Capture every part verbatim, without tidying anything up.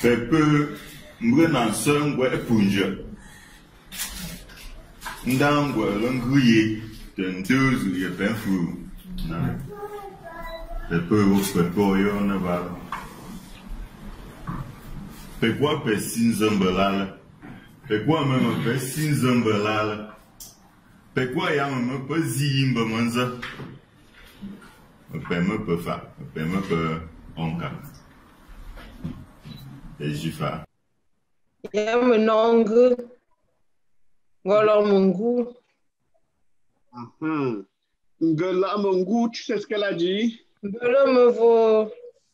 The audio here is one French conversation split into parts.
Pepe mbrena sengwe punje. Ndangwe l'engrier d'un deux ye penfu. Na. Pepe wo pepe yo na ba. Pekwa pe sinzambelala. Pekwa meme pe sinzambelala. Pekwa ya meme pe zimba manza. Pe me pe fa, pe me pe onka. Et j'y fa. Ya me nongu. Ngolo mungu. Mhm. Ngala mungu, tu sais ce qu'elle a dit? Mbele me vo.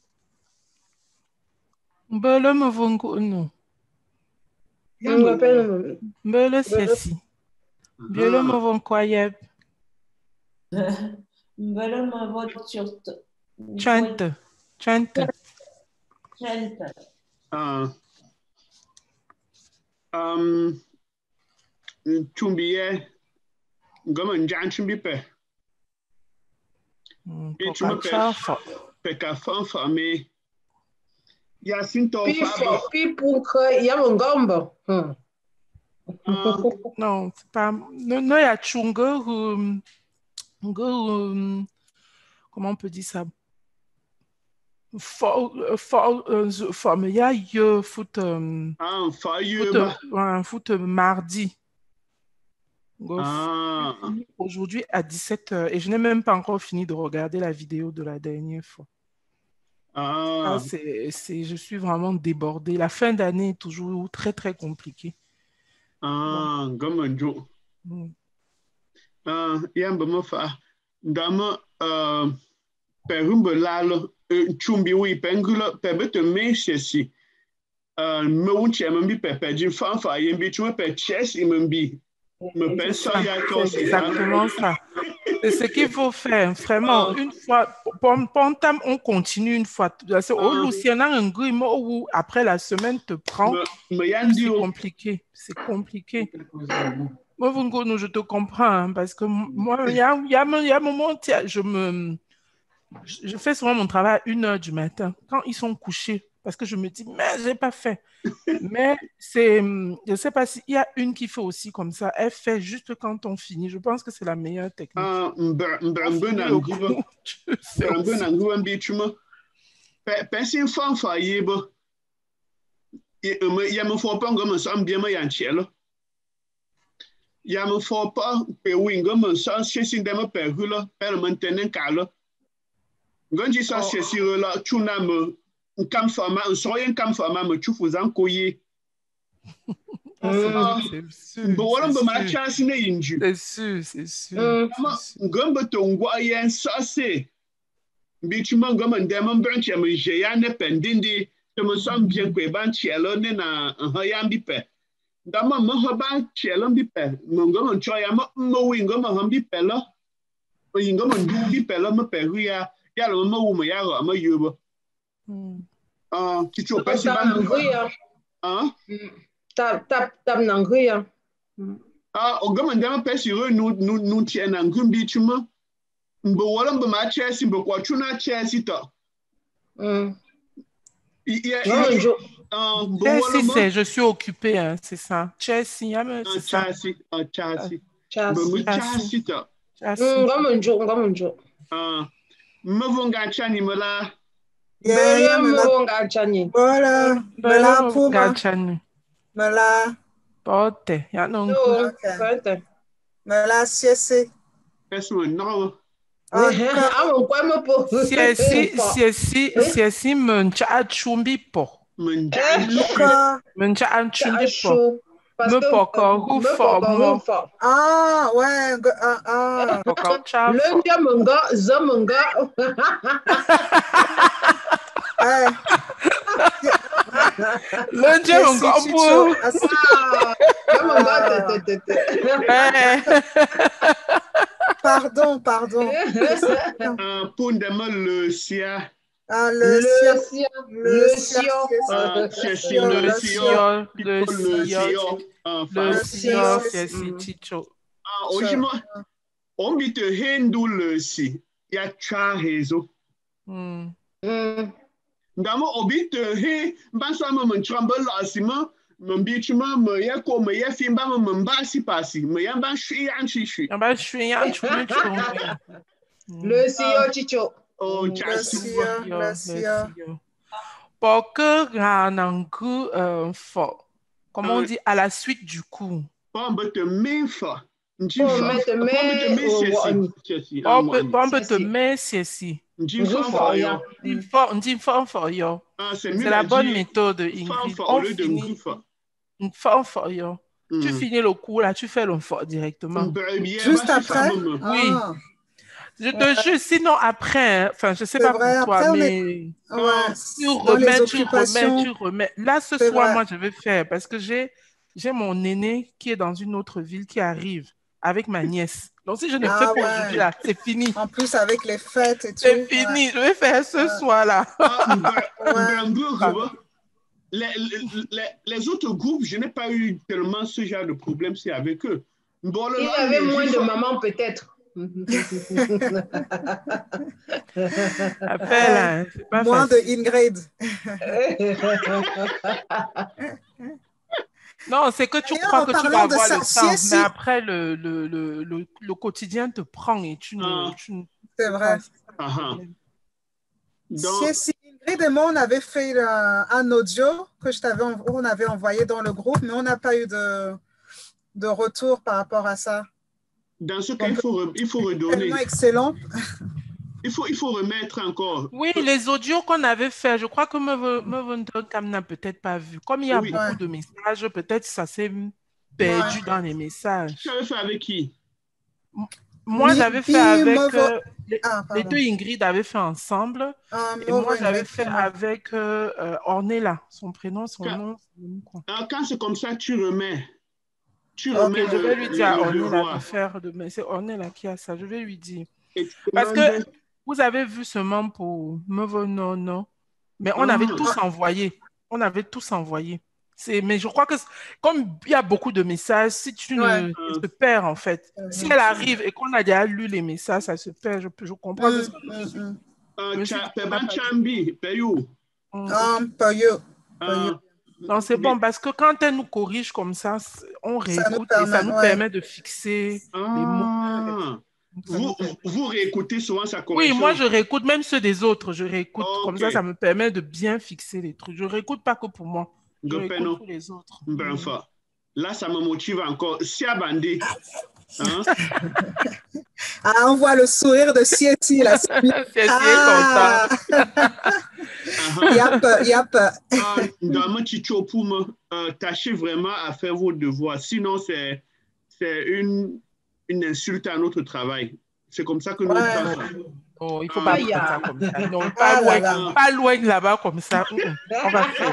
Mbele me vo ngunu. Mbele Mbele sesi. Mbele me vo nkwayeb. Mbele me vo tchot. Chante. Chante. Chante. Ah. Um. Chumbiye. Ngama njan chumbi pe. Et tu me pe. Pe ka fan fame. Ya sinto fa. Pifo, pipunka, ya mongombo. Hmm. Non, c'est pas. Non, non, il y a chunga ou. Comment on peut dire ça? Forme, il y a eu foot. Ah, foot, foot mardi. Ah. Aujourd'hui à dix-sept heures. Et je n'ai même pas encore fini de regarder la vidéo de la dernière fois. Ah. Ah, c'est, c'est, je suis vraiment débordée. La fin d'année est toujours très, très compliquée. Ah, gamanjo. Ah, yamba mofa. Dama, euh, perumbe lalo, chumbi oui, pengula, pebete me chesi. Euh, me unche membi pepe, jin fanfa, yembi chume pe ches imembi. Me pense à c'est exactement ça. C'est ce qu'il faut faire, vraiment. Une fois, Pontam, on continue une fois. Au Luciana, un grimo après la semaine te prend. C'est compliqué. C'est compliqué. Moi, je te comprends, hein, parce que moi, il y a, y, a, y a un moment, je me. Je fais souvent mon travail à une heure du matin, quand ils sont couchés, parce que je me dis, mais je n'ai pas fait. Mais c'est, je ne sais pas s'il y a une qui fait aussi comme ça, elle fait juste quand on finit. Je pense que c'est la meilleure technique. Ah, ya me faut pas pe winga me sans chasing dem pe hula per maintenir calo nganji sa chasing la tuna me kam fama so yen kam fama me chufu zan koyi bo wala be ma chance ne yinju c'est sûr c'est sûr ngamba to ngwa yen sa se bi chuma ngama ndem branch me je ya ne pendindi to me sam bien kwe ban chielo ne na ha ya mbi pe dama ma haba chelo bi pe ngo mon choya ma mo wingo ma hambi pe lo wingo mon du bi pe lo ma pe ria ya lo ma wu ma ya ro ma yubo ah ki cho pe si ban ah tap tap tap nangria ah o gama ndama pe si ro nu nu nu tie na ngumbi chuma mbo wala mbo ma chesi mbo kwa chuna chesi to mm yeah Uh, Chelsea, c'est je suis occupée, hein, c'est ça. Chelsea, c'est ça. Chelsea, Chelsea. Chelsea. Chelsea. Ngamunjo, ngamunjo. Ah, mavonga chani mala. Bele mavonga chani. Voilà, mala mavonga chani. Mala. Pote, ya non. Pote. Mala siese. Eso no. Ah, on quoi me po. Siesi, siesi, siesi mencha chumbi po. Menja menja anchumbi po me poko hu fo mo ah ouais ah ah poko cha le dia manga za manga eh le dia manga po ah manga te te te pardon pardon un pont de le sia. Ah, le sion, le sion, le sion, le sion, le le sion, c'est si chicho. Ah, aujourd'hui, on dit que hindu le si, ya cha hezo. Hmm. Ndamo obit he banso ma mon tremble asima mon bichuma me ya ko me ya fimba me mba si pasi me ya ban shi an shi shi. Ban shi an shi Le sio chicho. Oh, le sio, le sio. Pour que un coup euh, fort. Comment on dit à la suite du coup? Pas te main fort. On peut te mettre ceci. C'est la bonne méthode, Ingrid. On finit une forme fort. Tu finis le coup là, tu fais le fort directement. Juste après? Oui. Je te jure, sinon après, enfin, je ne sais pas pour toi, mais tu remets, tu remets, tu remets. Là, ce soir, moi, je vais faire parce que j'ai j'ai mon aîné qui est dans une autre ville qui arrive avec ma nièce. Donc, si je ne fais pas aujourd'hui, là, c'est fini. En plus, avec les fêtes et tout. C'est fini. Ouais. Je vais faire ce ouais. soir-là. les, les, les autres groupes, je n'ai pas eu tellement ce genre de problème, c'est avec eux. Bon, il y avait moins de mamans, peut-être. Après, là, c'est pas moins facile. de Ingrid. Non, c'est que tu crois que tu vas avoir le temps, mais après, le, le, le, le, le quotidien te prend et tu ne... Ah. C'est vrai. Uh-huh. Donc... Si Ingrid et moi, on avait fait un, un audio que je t'avais, on avait envoyé dans le groupe, mais on n'a pas eu de, de retour par rapport à ça. Dans ce cas, il faut, il faut redonner. Tellement excellent. Il faut, il faut remettre encore. Oui, les audios qu'on avait fait, je crois que Mevondokam n'a peut-être pas vu. Comme il y a oui. beaucoup ouais. de messages, peut-être ça s'est perdu ouais. dans les messages. Tu avais fait avec qui? Moi, j'avais fait avec... Euh, les, ah, les deux Ingrid avaient fait ensemble. Ah, et moi, j'avais fait avec euh, euh, Ornella. Son prénom, son quand, nom. Quand, quand c'est comme ça, tu remets. Tu okay, remets je vais lui dire à Ornella de faire de... C'est Ornella qui a ça. Je vais lui dire. Parce que vous avez vu seulement pour Mevo non, non. Mais on avait tous envoyé. On avait tous envoyé. Mais je crois que comme il y a beaucoup de messages, si tu ouais. ne se perds en fait. Euh, si elle arrive et qu'on a déjà lu les messages, ça se perd. Je, je comprends. Mm, mm, mm. Non, c'est bon parce que quand elle nous corrige comme ça, on réécoute ça nous permet, et ça nous ouais. permet de fixer ah. les mots. Vous, vous réécoutez souvent sa correction? Oui, moi je réécoute même ceux des autres. Je réécoute. Okay. Comme ça, ça me permet de bien fixer les trucs. Je réécoute pas que pour moi. Je réécoute pour les autres. Ben, mmh. Là, ça me motive encore. Si à bandé. Hein? Ah, on voit le sourire de Sieti là. Sieti ah. est content. Yap, yap. Dans mon chicho pour me euh, tâchez vraiment à faire vos devoirs. Sinon, c'est une, une insulte à notre travail. C'est comme ça que nous ouais. pensons. Oh, il ne faut ah, pas faire ça comme ça. Non, pas, ah, loin, là, là. pas loin là-bas comme ça. On va faire.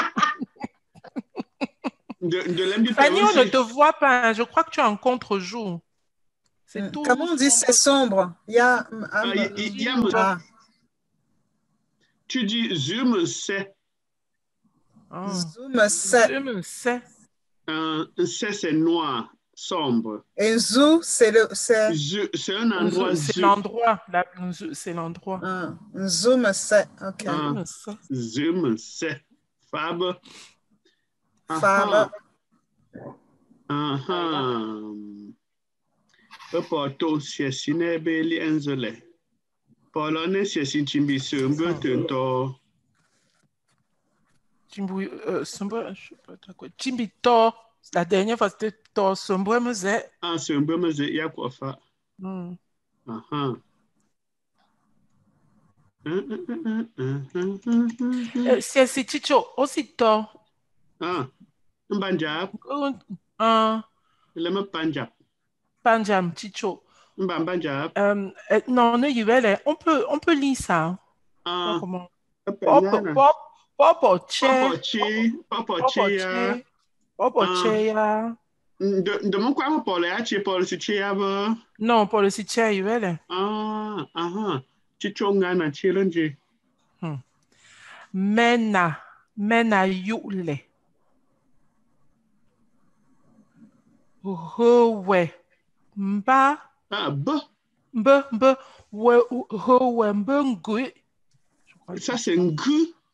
De, de Fanny, on ne te voit pas. Je crois que tu es en contre-jour. C'est tout. Comment on dit c'est sombre? Il y a. Ah, il, il, il y a ah. Tu dis zoom c'est. Oh. Zoom c'est. Zoom c'est. Un c'est c'est noir, sombre. Et zou c'est le c'est. C'est un endroit. C'est l'endroit. C'est l'endroit. Ah. Zoom c'est. Ok. Ah. Zoom c'est. Fab. Fab. Ah ah. Epoto siesi n'ebe li enzele. Polo ne siesi chimbi sumbu tento. Chimbu sumbu, je sais pas trop quoi. Chimbi to. La dernière fois c'était to sumbu meze. Ah sumbu meze ya quoi fa. Hmm. Ah ah. Siesi chicho aussi to. Ah. Punjab. Ah. Le me Punjab. Punjab, Chicho. Punjab. Euh, non, ne y on peut, on peut lire ça. Ah. Comment? Pop, pop, pop, che. Pop, che. Pop, che. De, de mon quoi, Paul, est Paul, si che ava? Non, Paul, si che, y Ah, ah, Chicho ngana challenge. Mena, mena yule. Howe mba ah ba mba mba we howe mba ngui. Ça c'est ngu.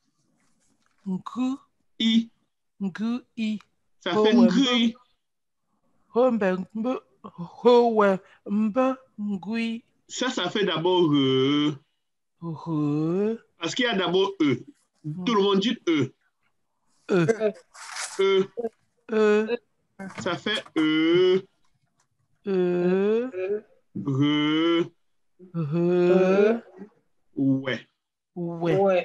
Ngu. I. Ngu. I. Ça fait ngui. Hombe. Mbe. Howe. Mbe. Ngui. Ça, ça fait d'abord re. Re. Parce qu'il y a d'abord E. Tout le monde dit E. E. E. E. Ça fait E. E. Re. Re. Ouais. Ouais. Ouais.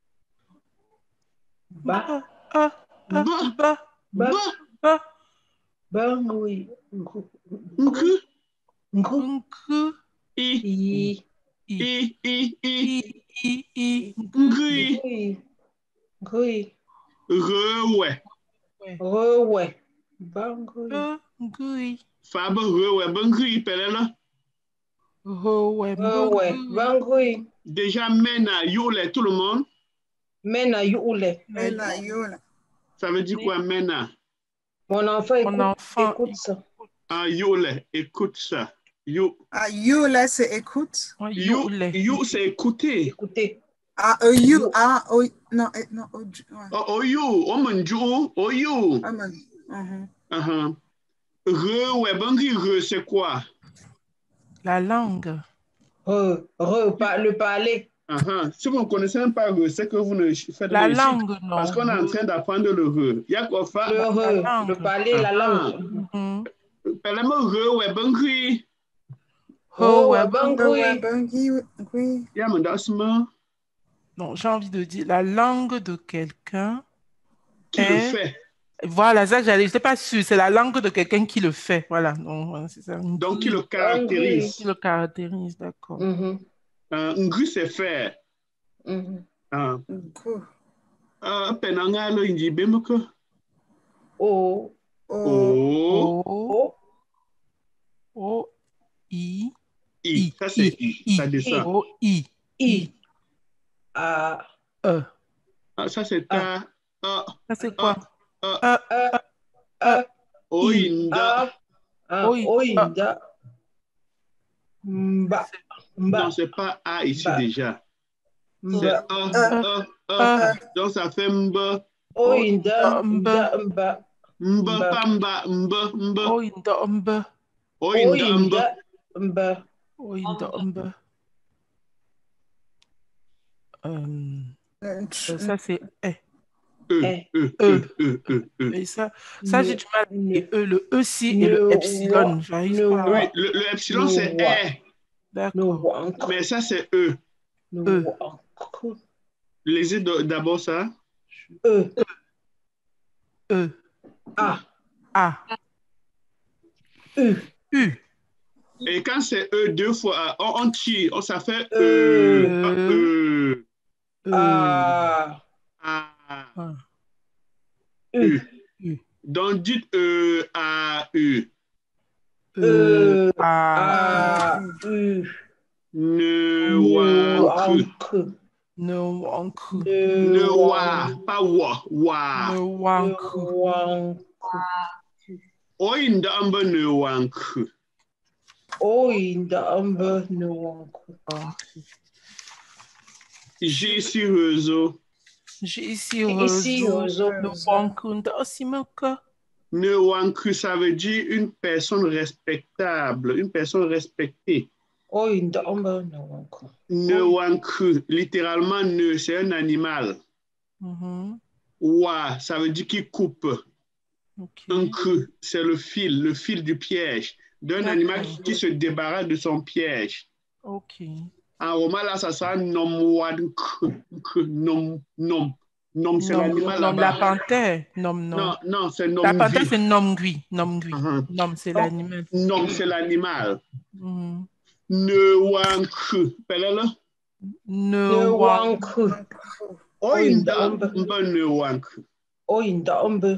Ba. Ba. Ba. Ba. Ba. Ba. Ba. Ngui. Ngu. Ngu. Ngu. Ngu. I. I. I. I. I. I. I. Ngui. Ngui. Ngui. Re. Ouais. Re. Ouais. Ba. Ngui. Ngui. Fab. Re. Ouais. Ben ngui. Pelle là. Re. Ouais. Re. Ouais. Ba. Ngui. Déjà, mena. Yole. Tout le monde. Mena. Yule. Mena. Yule. Ça veut dire quoi, mena? Mon enfant écoute, Mon enfant écoute ça. Ah, yole. Écoute ça. You. Ah, Yule, c'est écoute. You, you c'est écouter. Écoutez. Ah, oh, you. Ah, oh, non, eh, non, oh, ouais. Oh, oh, you. Oh, mon Dieu. Oh, you. Ah, man. Uh-huh. Uh-huh. Re, ouais, bangui, re, c'est quoi? La langue. Re, re, pa, le parler. Uh-huh. Si vous ne connaissez même pas re, c'est que vous ne faites La réussite. langue, non. Parce qu'on est en train d'apprendre le re. Il y a quoi faire? Le re, le parler, la langue. Mm-hmm. Parlez-moi re, ouais, bangui. Oh, ouais, bangui. Bangui. Il y a mon dansement. Non, j'ai envie de dire la langue de quelqu'un. Qui est... le fait? Voilà, ça, j'allais, je n'étais pas sûre. C'est la langue de quelqu'un qui le fait. Voilà. Donc, c'est ça. Donc, qui le caractérise? Qui le caractérise, d'accord. Mm-hmm. Uh, ngru, c'est faire. Mm-hmm. Ah. Ah, penanga lo inji bemoko. Oh. Oh. Oh. Oh. I. I. Ça, c'est I. I. Ça descend. Oh. I. I. A. E. Ah, ça, c'est ta. Ah. Ça, c'est quoi? A. A. A. Oinda. Oinda. Mba. Non, c'est pas A ici ba. déjà. C'est Mba. A, A, A. Donc ça fait Mba. Oinda, Mba, Mba. Mba, pas Mba, Mba, Mba. Oinda, Mba. Oinda, Mba. Mba. Oinda, Mba. Euh, ça, c'est E. E, E, E, E, E, E. Et ça, ça j'ai du mal. Et E, le E si et le epsilon, j'arrive pas. Oui, le, le epsilon, c'est E. D'accord. Mais ça, c'est E. E. Lisez d'abord ça. E. E. A. A. U. U. Et quand c'est E deux fois, on, on tire, ça fait E. E. A. A. U. U. Donc dites E, A, U. E. A. U. Ne wanku. Ne wanku. Ne wa. Pas wa. Wa. Ne wanku. Oinda amba ne wanku. Oinda amba ne wanku. J'ai ici réseau. J'ai ici réseau. Ne wanku. Ne wanku, ça veut dire une personne respectable, une personne respectée. Oinda amba ne wanku. Ne wanku, littéralement ne, c'est un animal. Mm-hmm. Wa, ça veut dire qui coupe. Okay. Un cru, c'est le fil, le fil du piège, d'un animal qui, qui se débarrasse de son piège. Ok. En roman, là, ça sera nom wan nom nom nom, c'est l'animal là-bas. La panthère, nom nom. Non, non, c'est nom. La panthère, c'est nom gui, nom gui. Uh-huh. Nom, c'est l'animal. Nom, c'est l'animal. Mm-hmm. Ne wanku, pelle-le. Ne wanku. Oinda mba ne wanku. Oinda mba.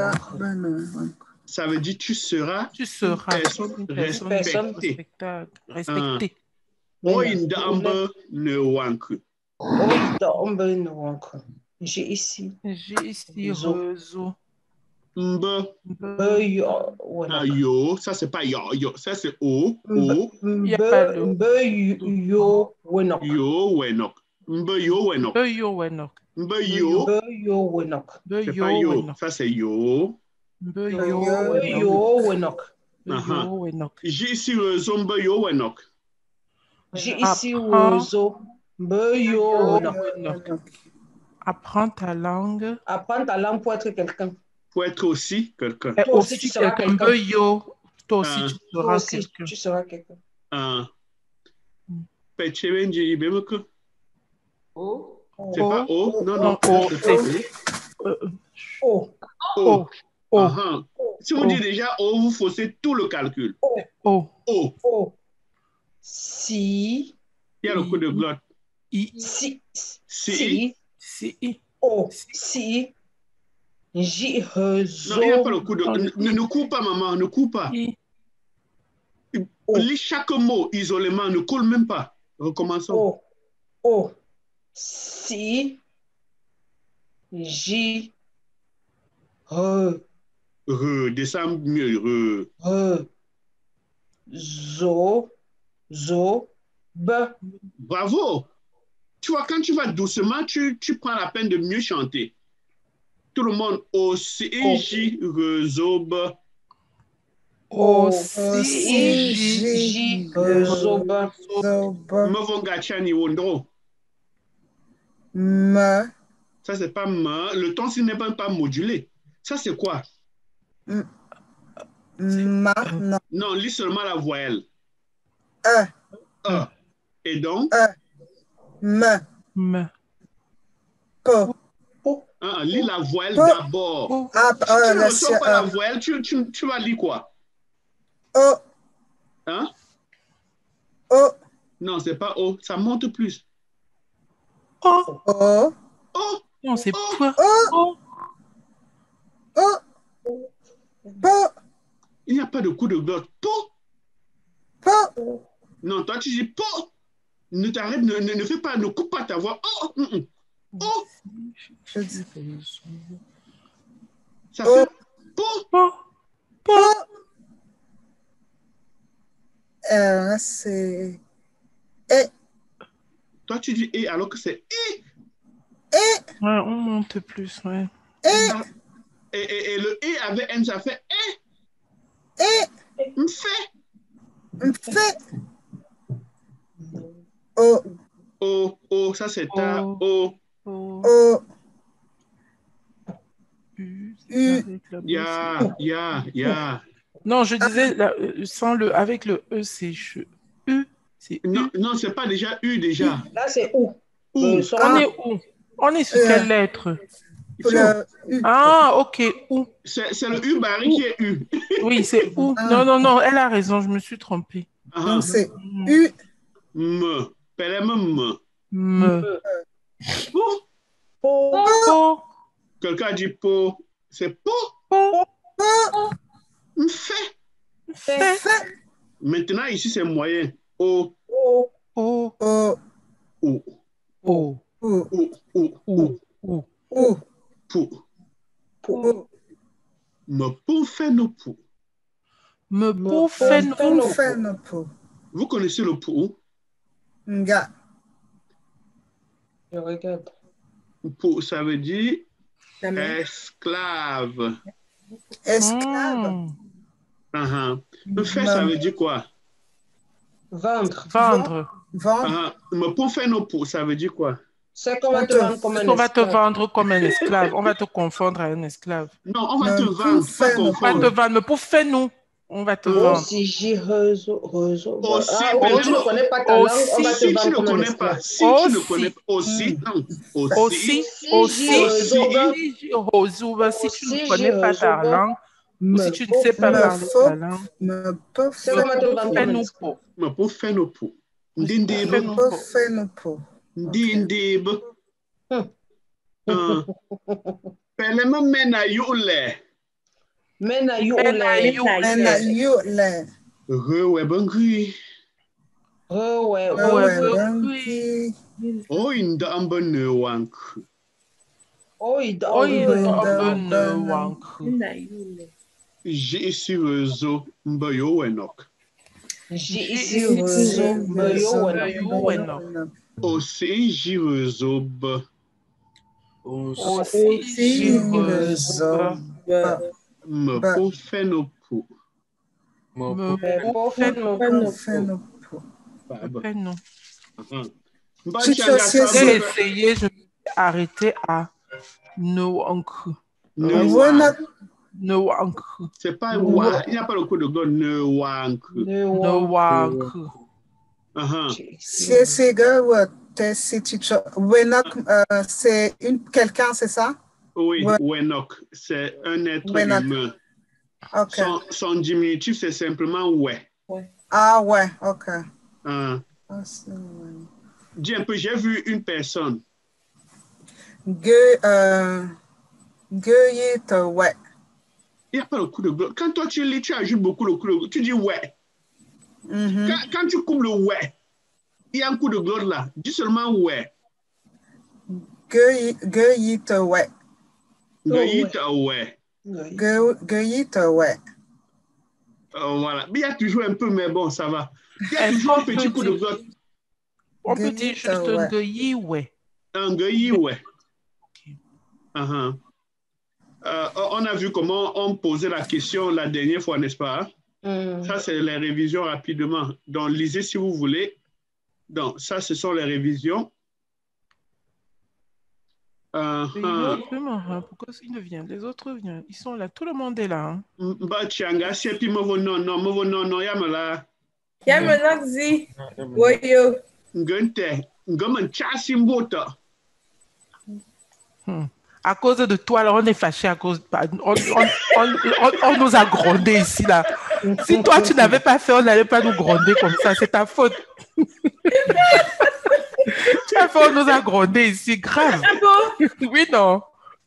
Ça veut dire tu seras. Tu seras. Une personne une personne respectée. Respectée. Oinda mba ne wanku. Oinda mba ne wanku. J'ai ici. J'ai ici réseau. Mba. Mba yo. Ah, yo, ça c'est pas yo, yo, ça c'est o, o. Mba yo wenok. Yo wenok. Mbe yo wenok. Be yo wenok. Mbe yo. Be yo wenok. Be C'est yo pas yo. wenok. Ça, c'est yo. Be Be yo yo wenok. wenok. Be yo wenok. J'ai ici rezo mbe yo wenok. J'ai ici Apprends. rezo. Be yo wenok. Apprends ta langue. Apprends ta langue pour être quelqu'un. Pour être aussi quelqu'un. Et Toi aussi, aussi tu seras quelqu'un. quelqu'un. Be yo. Toi aussi, Ah. tu Toi seras aussi, quelqu'un. tu seras quelqu'un. Ah. Mm. Peche benji ibemeko. Oh. C'est pas O? Non, non. Non, O, C'est pas c'est- Euh, Oh. O. O. O. Ah, ah. Si on O. dit déjà O, vous faussez tout le calcul. O. O. Oh. Si. Il y a le coup de glotte. I. Si. Si. Si. Si. Oh. Si. J'ai rezo. Non, il n'y a pas le coup de... Non, Ne, ne, ne coupe pas, maman, ne coupe pas. I. Lis chaque mot isolément, ne coule même pas. Recommençons. Oh. Oh. Si. J'ai. Re. Re, descends mieux. Re. Re. Zo. Zo. Be. Bravo. Tu vois, quand tu vas doucement, tu, tu prends la peine de mieux chanter. Tout le monde, aussi, Oh. J, re, zo, be. O. Si. Si. J. Rezo. Be. Zoba. Me vont gachani wondro. Me. Ça, c'est pas me. Le ton, s'il n'est pas, pas modulé. Ça, c'est quoi? Ma. Non. Non, lis seulement la voyelle. E. E. Et donc, E. Me. Me. Po. hein, lis la voyelle Oh. d'abord. O. Ah, Si oh, tu ne le reçois pas la euh, voyelle, tu, tu, tu vas lire quoi? O. Hein? O. Non, c'est pas O. Ça monte plus. O. O. O. Non, c'est Oh. point. O. O. O. Po. Il n'y a pas de coup de glotte. Po. Po. Non, toi, tu dis po. Ne t'arrête, ne, ne, ne fais pas, ne coupe pas ta voix. Oh. Mm, mm. Oh. Je dis Ça Oh. fait po. Po. Po. Euh, c'est E. Toi, tu dis E alors que c'est E. Ouais, on monte plus, ouais. E. Et, et, et le E avec N, ça fait E. E. Me fait. Fait. O. O. O. Ça, c'est ta. O. O. O. O. U. U. Avec la Ya. Ya. Ya. Non, je disais, là, euh, sans le, avec le E, c'est che- U. C'est U. Non, non, c'est pas déjà U déjà. Là, c'est où? Ou. Le son. On est où? On est sur Euh. quelle lettre? Le U. Ah, ok, où? C'est c'est le U barré qui est U. Oui, c'est où? Ah. Non, non, non, elle a raison, je me suis trompée. Ah, Donc c'est U. me. Pelem me. Me. Po. Po. Po. Quelqu'un a dit po. C'est po. Po. Me fait. Fait. Maintenant, ici, c'est moyen. O. O. O. O. O. O. U. O. O. O. O. O. U. Po. U. Me po fait no po. Me po fait fait no- no. Fait no po. Vous connaissez le po? Nga. Je regarde. Po, ça veut dire La main. esclave. Esclave. Hmm. Ah, ah. Me fait, ça veut dire quoi? Vendre. Vendre. Vendre. Ah, ah. Me po fait no po, ça veut dire quoi? C'est qu'on va te On te- vendre comme un On va te esclave. vendre comme un esclave. On va te confondre à un esclave. Non, on va Me te po vendre, pas fait no On va te confondre. vendre. Mais pour faire nous, on va te O. vendre. Si j'ai réseau. Réseau. Aussi, Ah, mais oh, tu non. ne connais pas ta langue, on va te Si tu vendre ne comme un connais pas, esclave. si tu ne Aussi. connais pas, aussi, non, Aussi, Si aussi, j'ai réseau. si, si, Rosuba, si tu ne Aussi, connais j'ai pas ta réseau. langue, ou si tu ne sais pas Me parler faut. ta langue, Me po C'est fait. qu'on va te vendre comme un fais-nous esclave. pour. mais pour faire nos poux. Ndindib, Fais-nous Po pour. fait no po. ndindib. Hum. Ah. Pelema mena yule. Men à you, Men à les- you. And a you le. Re webangui. Re, ouais, Oh, ouais, ouais, ouais. banki. Oh, inda amba ne wank. Oh, il dort. Oh, il ouais, doit ouais, ne ouais. wank. J'ai ici réseau mbayo wenok. Aussi jirezob. Aussi jirezob. Me pofenopo. Me pofenopo. Non. J'ai essayé, je me suis arrêté à Noankru. Noankru. C'est pas wa, il n'y a pas le coup de go Noankru. Noankru. C'est c'est c'est une quelqu'un, c'est ça? Oui, Wenok, c'est un être humain. Okay. Son, son diminutif, c'est simplement ouais. Ah ouais, ok. Uh, Dis un peu, j'ai vu une personne. Gueux, euh, gueux, ouais. Il n'y a pas le coup de gloire. Quand toi tu lis, tu ajoutes beaucoup le coup de gloire. Tu dis ouais. Mm-hmm. quand, quand tu coupes le ouais, il y a un coup de gloire là. Dis seulement ouais. Gueux, gueux, ouais. Gueux, ouais. Gueux, ouais. Euh, voilà. Mais il y a toujours un peu, mais bon, ça va. Il y a toujours un petit coup de gloire. On peut dire juste un gueulli, ouais. Un gueulli, ouais. Uh-huh. Euh, on a vu comment on posait la question la dernière fois, n'est-ce pas? Mm. Ça, c'est les révisions rapidement. Donc, lisez si vous voulez. Donc, ça, ce sont les révisions. Uh -huh. Pourquoi ils ne viennent? Les autres viennent. Ils sont là. Tout le monde est là. Bah, Tianga, si tu me vois, non, non, me vois, non, non, yamala. Yamala, zi. Woyo. Gante, gaman chasimbota. À cause de toi, alors on est fâché à cause. On, on, on, on, on nous a grondé ici, là. Si toi, tu n'avais pas fait, on n'allait pas nous gronder comme ça. C'est ta faute. Tu as fait, on nous a grondé ici. Grave. Oui, non.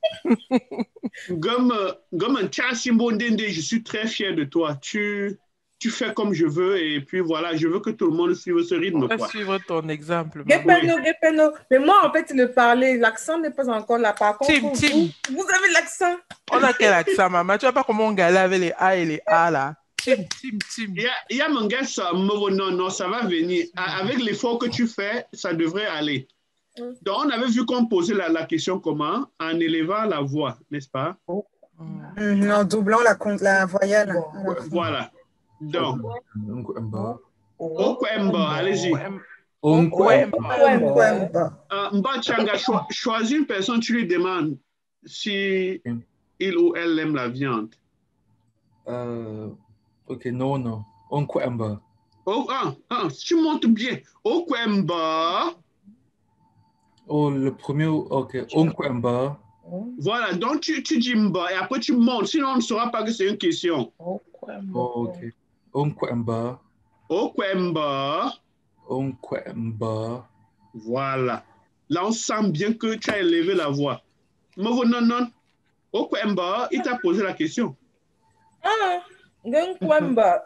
Gomme Chassimbondende, je suis très fier de toi. Tu, tu fais comme je veux et puis voilà, je veux que tout le monde suive ce rythme. On va quoi. suivre ton exemple. Gepeno, oui. Gepeno. Mais moi, en fait, le parler, l'accent n'est pas encore là. Par contre, Tim, vous, Tim. Vous, vous avez l'accent. On a quel accent, maman? Tu vois pas comment on galère avec les A et les A, là? Tim, Tim, Tim. Il y a mon gars, ça, non, non, ça va venir. Avec l'effort que tu fais, ça devrait aller. Donc, on avait vu qu'on posait la, la question comment? En élevant la voix, n'est-ce pas? Oh. Mmh, en doublant la, la voyelle. Voilà. Donc, Okwemba, allez-y. Okwemba. Mba Changa, choisis une personne, tu lui demandes si il ou elle aime la viande. Euh, ok, non, non. Okwemba. Oh, ah, ah, tu montes bien. Okwemba. Oh, le premier, ok. Okwemba. Voilà, donc tu, tu dis mba et après tu montes, sinon on ne saura pas que c'est une question. Oh, ok. Okwemba. Okwemba. Okwemba. Voilà. Là, on sent bien que tu as élevé la voix. Non, non, non. Okwemba, il t'a posé la question. Ah, Okwemba.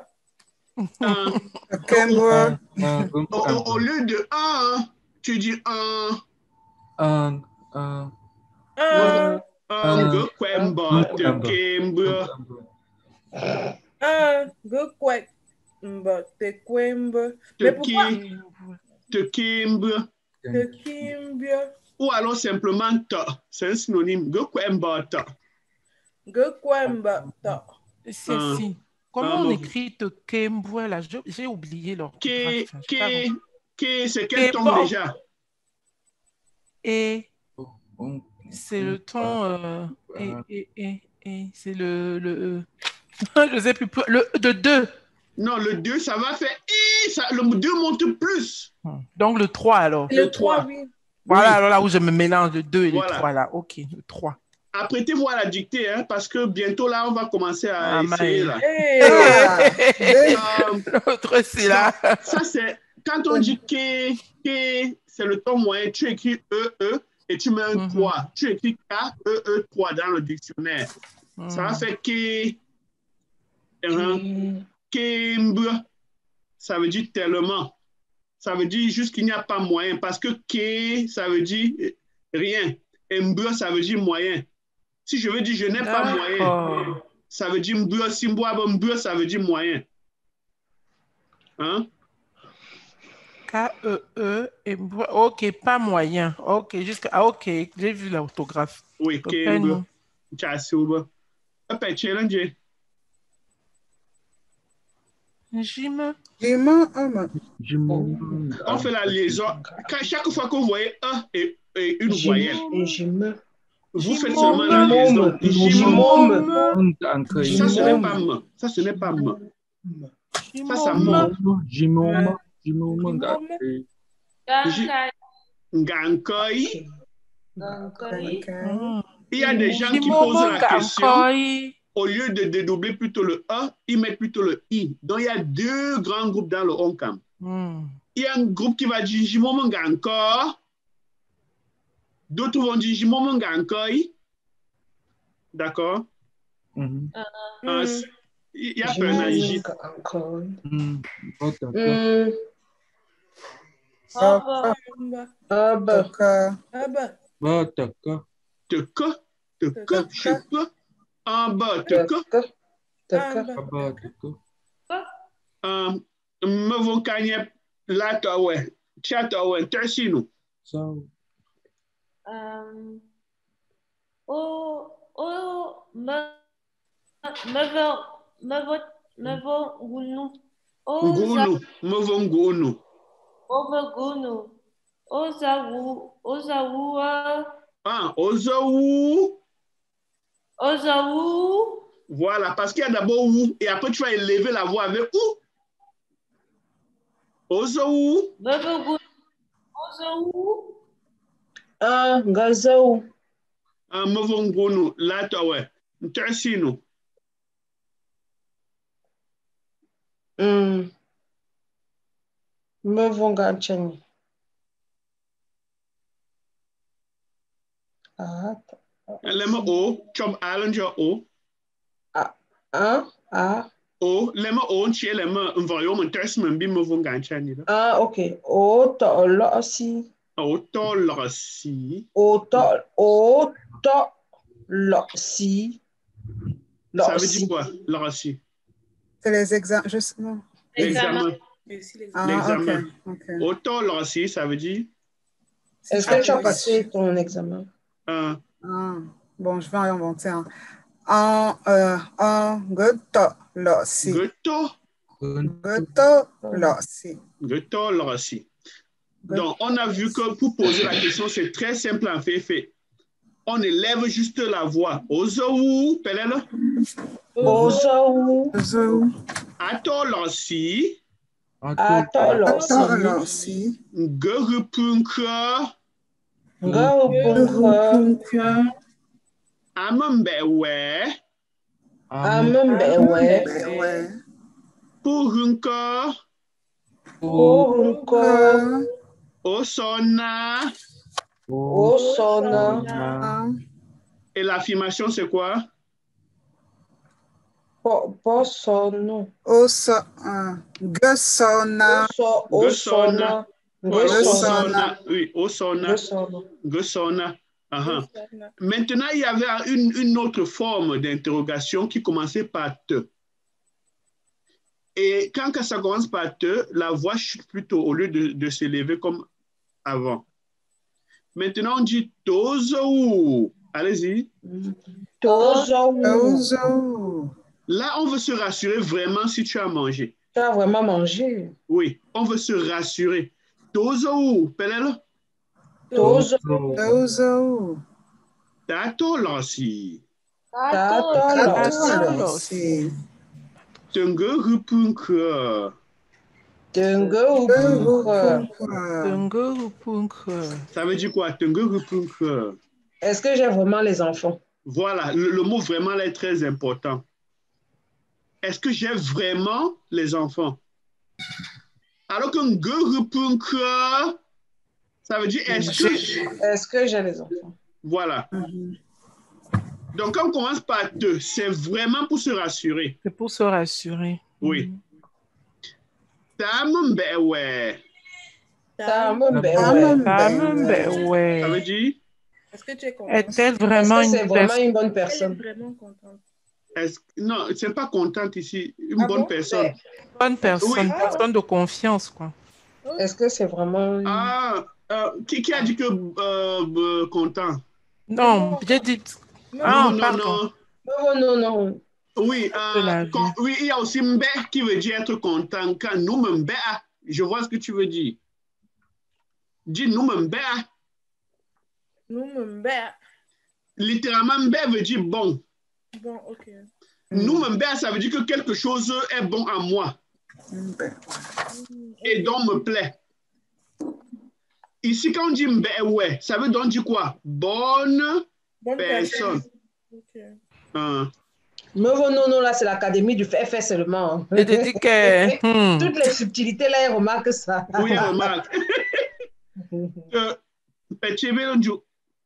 Okwemba. Au lieu de un, tu dis un. Un, un. Un, un, Gokwemba, te kemba. Un, Gokwemba, te kwemba. Mais pourquoi? Te kemba. Te kemba. Ou alors simplement ta, c'est un synonyme. Gokwemba ta. Gokwemba ta. C'est comment on écrit te kemba là? J'ai oublié leur. Ke, ke, ke, c'est quel ton déjà? Et c'est le ton euh, et, et, et, et c'est le, le je sais plus, le de deux. Non, le deux, ça va faire et ça, le deux monte plus. Donc le trois alors. Le trois, oui. Voilà, oui. Alors là où je me mélange le deux et voilà. le trois là. OK, le trois. Apprêtez-vous à la dictée, hein, parce que bientôt là, on va commencer à ah, essayer là. Hey. Ah, L'autre, c'est là. Ça, ça c'est quand on dit que, que c'est le ton moyen, tu écris E, E. Et tu mets un mm-hmm. trois. Tu écris K, E, E, trois dans le dictionnaire. Mm. Ça va faire K. Mm. K. Ça veut dire tellement. Ça veut dire juste qu'il n'y a pas moyen. Parce que K, ça veut dire rien. Et Mb, ça veut dire moyen. Si je veux dire je n'ai pas moyen, ça veut dire Mb. Si Mb, Mb, ça veut dire moyen. Hein? K E E et ok, pas moyen. Ok, jusqu'à ah, ok, j'ai vu l'autographe. Oui, Kembe. Chasuba. Apa challenge? Jima. Jima, ama. On fait la liaison. Quand, chaque fois que vous voyez un et, et une voyelle, vous faites seulement la liaison. Jimom. Ça, ce n'est pas M. Ça, ce n'est pas M. Ça, ça M. Jimom. Jimom. Ngankoi. Il y a des gens qui posent la question, au lieu de dédoubler plutôt le E, ils mettent plutôt le I. Donc, il y a deux grands groupes dans le Onkam. Mm. Il y a un groupe qui va dire Jimomo Ngankoi. D'autres vont dire Jimomo Ngankoi. D'accord? Mm -hmm. uh, il y a plein d'agis. Mm. Abba. Abba. Abba. Te que, te que, je peux. En bas, te que. Te que. Me vont gagner la taoué. Tia taoué, tersino. So. Um. Oh, oh, me, me vont, me vont, me vont gounou. Gounou, me vont gounou. Over gounou. Ozawu, ozawu. Ah, ozawu. Ozawu. Voilà, parce qu'il y a d'abord ou et après tu vas élever la voix avec ou. Ozawu. Ozawu. Ah, gazaou. Ah, mavongunu, là toi ouais. Tersino. Hmm. Mavongachani. Ah. Lema o, chop alanja o. Ah, ah, ah. O, lema o, nchie lema mvoyo mon tersman bi mavongachani. Ah, ok. O to lo si. O to lo si. O to o to lo si. Ça veut dire quoi, lo si? C'est les examens, justement. L'examen. Ah, l'examen. Okay, okay. O to lo si, ça veut dire? Est-ce que tu as passé ton examen? Ah. Ah, bon, je vais en inventer un. En, euh, en, goto, lo, si. Goto. Goto, lo, si. Goto, lo, si. Donc, on a vu que pour poser la question, c'est très simple en fait, fait. On élève juste la voix. Ozo, pelele. Ozo. Ozo. Ato, lo, si. Ato, lo, si. Gerupunka. Gerupunka. Amambewe. Amambewe. Purunka. Purunka. Osona. Osona. Et l'affirmation, c'est quoi? Posono. Osona. Gosona. Osona. Gosona. Oui, Osona. Gosona. Uh-huh. Maintenant, il y avait une, une autre forme d'interrogation qui commençait par te. Et quand ça commence par te, la voix chute plutôt au lieu de, de s'élever comme avant. Maintenant, on dit tozo. Allez-y. Tozo. Tozo. Là, on veut se rassurer vraiment si tu as mangé. Tu as vraiment mangé? Oui, on veut se rassurer. Tozo. Pelele. Tozo. Tozo. Tato losi. Tato losi. Tunge rupunka. Tunge rupunka. Tunge rupunka. Ça veut dire quoi? Tunge rupunka. Est-ce que j'ai vraiment les enfants? Voilà, le, le mot vraiment là est très important. Est-ce que j'ai vraiment les enfants? Alors qu'un rupunka, ça veut dire est-ce que... Est-ce que j'ai les enfants? Voilà. Mm-hmm. Donc, quand on commence par te, c'est vraiment pour se rassurer. C'est pour se rassurer. Oui. Tamumbewe. Tamumbewe. Tamumbewe. Ça veut dire? Est-ce que tu es contente? Est-elle vraiment, Est-ce que une, vraiment une bonne personne? Elle est vraiment contente. Est-ce, non, c'est pas contente ici. Une Ah bonne bon? personne. Bonne personne, Oui. personne de confiance, quoi. Est-ce que c'est vraiment... Ah, euh, qui, qui a dit que euh, euh, content? Non, j'ai dit... Ah, non, non, pardon. non. Non, non, non. Oui, De euh, la quand- vie. oui, il y a aussi mbe qui veut dire être content. Quand nous me mbe, je vois ce que tu veux dire. Dis nous me mbe. Nous me mbe. Littéralement, mbe veut dire bon. Bon, ok. Nous me mbe, ça veut dire que quelque chose est bon à moi. Et donc me plaît. Ici, quand on dit mbe, ouais, ça veut donc dire quoi? Bonne, Bonne personne. personne. Ok. Hein. Non, non, non, là, c'est l'académie du fait, fait seulement. Je te dis que... hmm. Toutes les subtilités, là, ils remarquent ça. Oui, remarque. euh, Petit Vélo,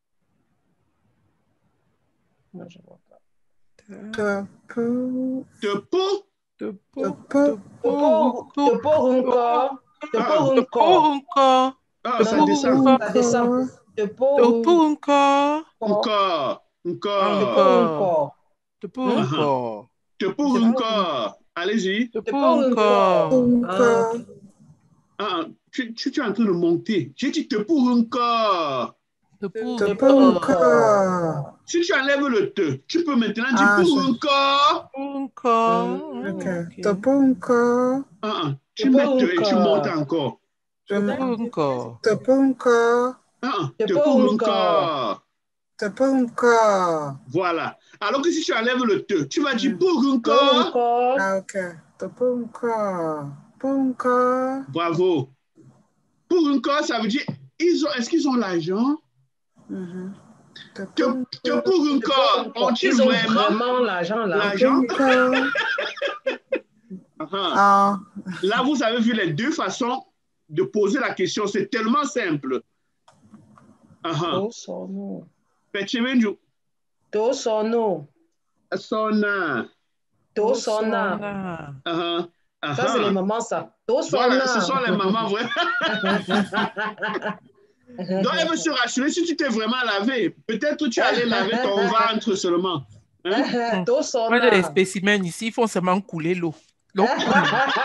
Moi, je vois pas. Te pou- te pou, Te te pou- pou- Te pour, te pour encore. Te Ah, pour te encore. pour encore. ah, Te ça pour descend. encore. Ça descend. Te Te pour pour encore. encore. Encore, Te encore, pour Encore. encore. Te pour Hein? encore. te pou encore. Allez-y. Te Te pour pour encore. encore. encore. Ah, tu, tu, tu es en train de monter. J'ai dit te pour encore. Te pour Te Te pou pour encore. Si tu enlèves le te, tu peux maintenant dire Ah, pour je- encore. encore. Ok. Ok. Te pou encore. Ah, ah, tu Te mets pour te et tu encore. montes encore. Je Te mets- pour encore. Te pou encore. Ah, Te te pour pour encore. encore. Te pou encore. Voilà. Alors que si tu enlèves le te, tu vas dire Mm. pour Pour encore. encore. Ah, ok. Te pou encore. Pou encore. Bravo. Pour encore, ça veut dire, ils ont, est-ce qu'ils ont l'argent? Mhm. Te Te, pou te encore. pour Te pour encore, encore. ont-ils Ils ont vraiment vraiment l'argent, là. l'argent? Encore. Ah, ah. Ah, Là, vous avez vu les deux façons de poser la question. C'est tellement simple. Ah, ah. To sono. Petit Benjou. To sono. Sona. To sona. Ah. Ah, ah. Ça, c'est les mamans, ça. To Voilà, sona. ce sont les mamans, vrai. Donc, elle veut se rassurer si tu t'es vraiment lavé. Peut-être tu allais laver ton ventre seulement. Hein? To Moi, sona. j'ai des spécimens ici, ils font seulement couler l'eau. L'eau coule.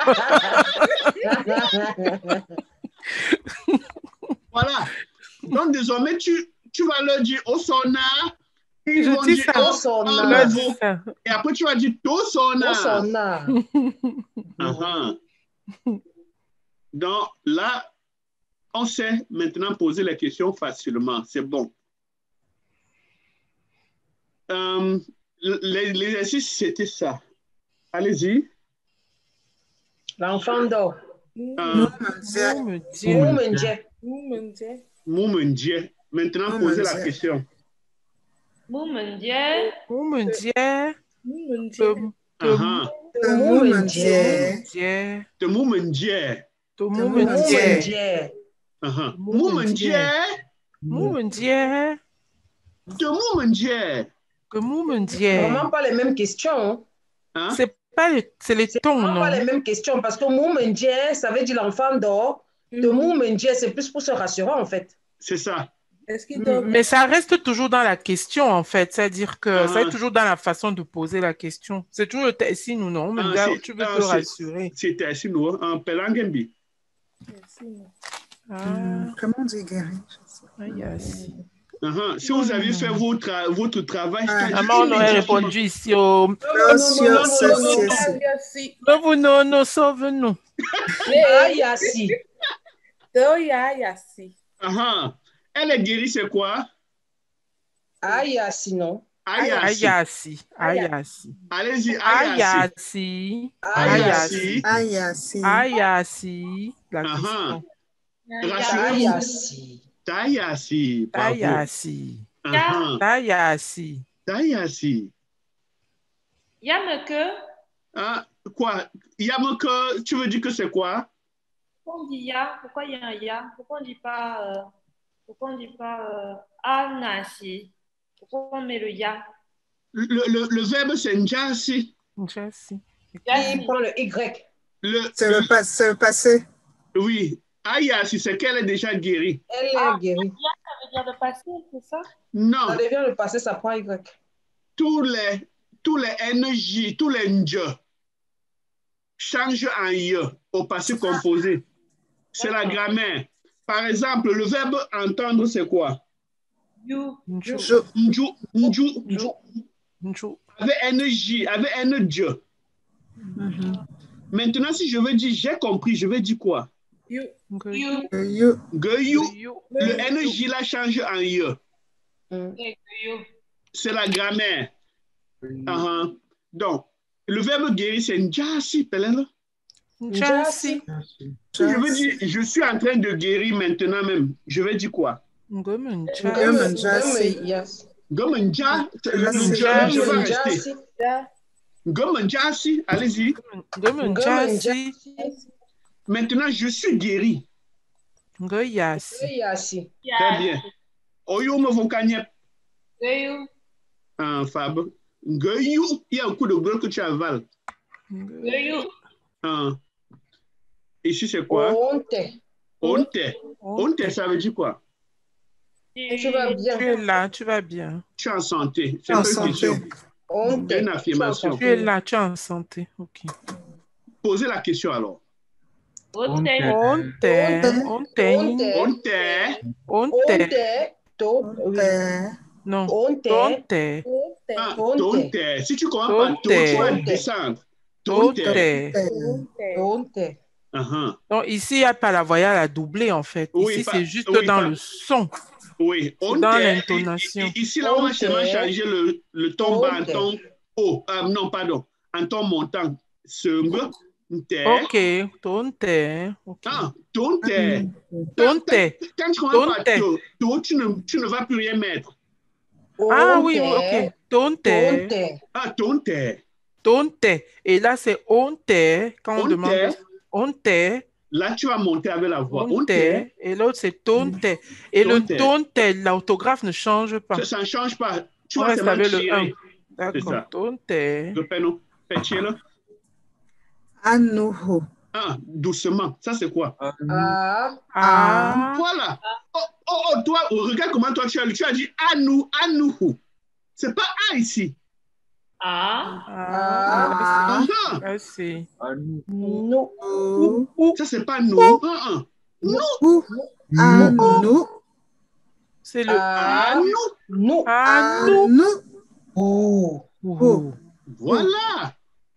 Voilà. Donc, désormais, tu, tu vas leur dire au sauna. Ils Je vont dis dire ça. au To sona. en Je leur nouveau. dis ça. Et après, tu vas dire to sauna. To sona. Ah, ah. Donc, là, on sait maintenant poser les questions facilement. C'est bon. Euh, L'exercice, c'était ça. Allez-y. L'enfant dort. Euh, Oh, mon Dieu. Moumenje. Moumenje. Moumendie. Maintenant, Moumendie. posez la question. Mumendie. Oh, mon Dieu. Moumenje. Te- Ah, ah. te moumenje. Dieu. De Moumendie. Te Moumenje. moumendier. Moumenje. Ah, ah. Moumendie. Moumendie. Moumendier. De Moumendie. Que moumendier. Vraiment pas les mêmes questions. Hein? C'est pas les, c'est les tons, Vraiment pas non? les mêmes questions parce que moumenje, ça veut dire l'enfant dort. De moumenje, c'est plus pour se rassurer, en fait. C'est ça. Est-ce qu'il dort? Mais ça reste toujours dans la question, en fait. C'est-à-dire que Ah. ça est toujours dans la façon de poser la question. C'est toujours le tessin ou non? Mais Ah, gars, c'est- tu veux ah, te c'est- rassurer. C'était assis, nous, en Pelangembi. Ah, Comment on dit guérir? ah, yes. Ah, ah. Si vous aviez fait votre, tra- votre travail, Ah. c'est-à-dire Maman, on une aurait question- répondu ici au... Bien sûr, c'est c'est- c'est- Yasi. Sauve-nous, nous, sauve-nous. Ah, Yassi. Doya Yasi. Ah, ah. Elle est guérie, c'est quoi? Ah, Yassi, non. Ayasi. Ayasi. Ayasi. Allez-y, Ayasi. Ayasi. Ayasi. Ayasi. Ayasi. La Ah, question. Ah, Rassurez-vous. Yassi. Ayasi. Bravo. Ayasi. Ah, ah. Ayasi. Ayasi. Yameke. Ah, quoi? Yamaka, tu veux dire que c'est quoi? Pourquoi on dit ya? Pourquoi il y a un ya? Pourquoi on dit pas euh, pourquoi on dit pas euh, anasi? Pourquoi on met le ya? Le, le, le verbe, c'est njasi. Jesse. Il prend le Y. Le, C'est le, pas- c'est le passé. oui. Ayasi, c'est qu'elle est déjà guérie. Elle est guérie. Ça veut dire le passé, c'est ça? Non, Ça devient le passé, ça prend Y. tous les, tous les N J, tous les N J changent en Y au passé composé. C'est la grammaire. Par exemple, le verbe entendre, c'est quoi? You. Nju. Nju. Nju. Nju. Avec N J, avec N J. Mm-hmm. Maintenant, si je veux dire j'ai compris, je vais dire quoi? You. You. You. You. Le N J là change en Y. Mm. C'est la grammaire. Uh-huh. Donc, le verbe guérir, c'est njasi, Pelele. Njasi. Si je veux dire, je suis en train de guérir maintenant même, je vais dire quoi? Njasi. Yes. Gomenja. Je vais rester. Gomenjasi, allez-y. Gomenjasi. Maintenant, je suis guéri. Goyasi. Très bien. Oyo me vocanyep. Goyou. Ah, Fab. Goyou, il y a un coup de gueule que tu avales. Goyou. Ah. Ici, c'est quoi? Honte. Honte. Honte, ça veut dire quoi? Tu vas bien. Tu es là, tu vas bien. Tu es en santé. C'est En une santé. question. Honte. Une affirmation. Tu es là, tu es en santé. Ok. Posez la question alors. Honte. Honte. Honte. Honte. Honte. To. Non. Honte. Honte. Ah, tonte. Si tu commences par to, tu vas descendre. Tonte. Honte. Uh-huh. Donc ici, il n'y a pas la voyelle à doubler en fait. Oui, ici, pas- c'est juste oui, dans pas- le son. Oui, honte. dans l'intonation. I- i- Ici, là, on va Honte. seulement changer le, le ton bas en Honte. ton haut. Ah, non, pardon. En ton montant. Semble. Te. Ok. Tonte. Ok. Ah, tonte. Tonte. Quand tu commences par Tonte. to, to, tu ne, tu ne vas plus rien mettre. Ah oui, ok. Tonte. Honte. Ah, tonte. Tonte. Et là, c'est honte. Quand on Honte. demande honte. Là, tu vas monter avec la voix. Honte. Honte. Et l'autre, c'est tonte. Et le Tonte. tonte, l'orthographe ne change pas. Ça, ça ne change pas. Tu On vas reste seulement avec le un. tirer. C'est D'accord. ça. Tonte. Repère-nous. Fais-le. Anuhu. Ah, doucement. Ça, c'est quoi? Ah. Ah. Voilà. Oh, oh, oh, toi, regarde comment toi, tu as, tu as dit Anou, Anouhou. C'est pas A ici. Ah. Ah. Ah, Ah, c'est. No. ça, c'est pas nous. Ah, ah. Ou. Anu. C'est le Ah. Anou. No. ah, nous. Anu. Oh. Ouh. Voilà.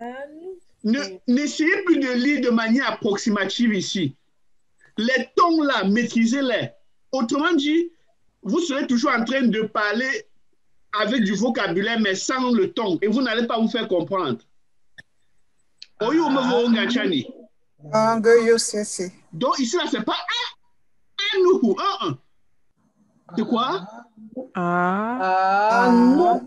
Ne- N'essayez plus de lire de manière approximative ici. Les tons là, maîtrisez-les. Autrement dit, vous serez toujours en train de parler avec du vocabulaire, mais sans le ton, et vous n'allez pas vous faire comprendre. Oyo me vo ngachani. Angoyo sese. Donc ici là, c'est pas A, Anouhou, un, un. C'est quoi? Ah. Ah. No.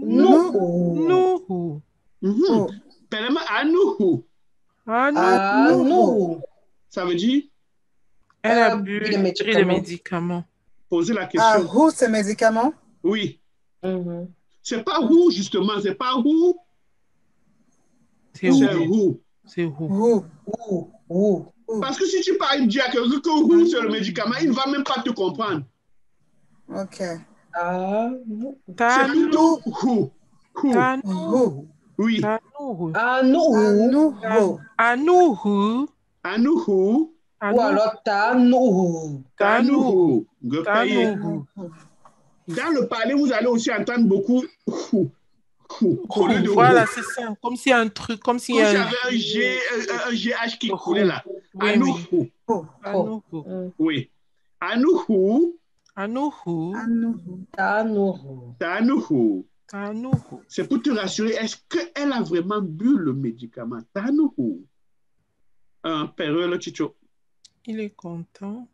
No. Nous. Mhm. Pèlement Anouhou, Ah, nous. Ah. No. ça veut dire Elle a Euh, bu les les médicaments. médicaments. poser la Ah, question. who, c'est médicaments? Oui. Mhm. C'est pas où justement, c'est pas où, C'est c'est où? où. C'est où? Who. Oh. Oh. Parce que si tu parles dire que que où c'est le médicament, il ne va même pas te comprendre. Ok. Ah. C'est Ta plutôt où. Où. ta Who. Oui. ta nous. Ah. No. Anuhu. À nous. Anouhou, À Ou nous. alors ta no. Ta nous. Anouhou. Go Ta payer. nous. Dans le parler, vous allez aussi entendre beaucoup où. Où. Au lieu de Voilà, où. c'est ça. Comme s'il y a un truc, comme s'il y Comme a s'il y un. avait un G, un, un G H qui Où. coulait là. Oui, Anouhou. Who. À nous. Oui. Anouhou, À nous. Anuhu. Ta no. Tanouhou. À nous. C'est pour te rassurer, est-ce qu'elle a vraiment bu le médicament? Tanouhou. Un père, le chicho. Il est content.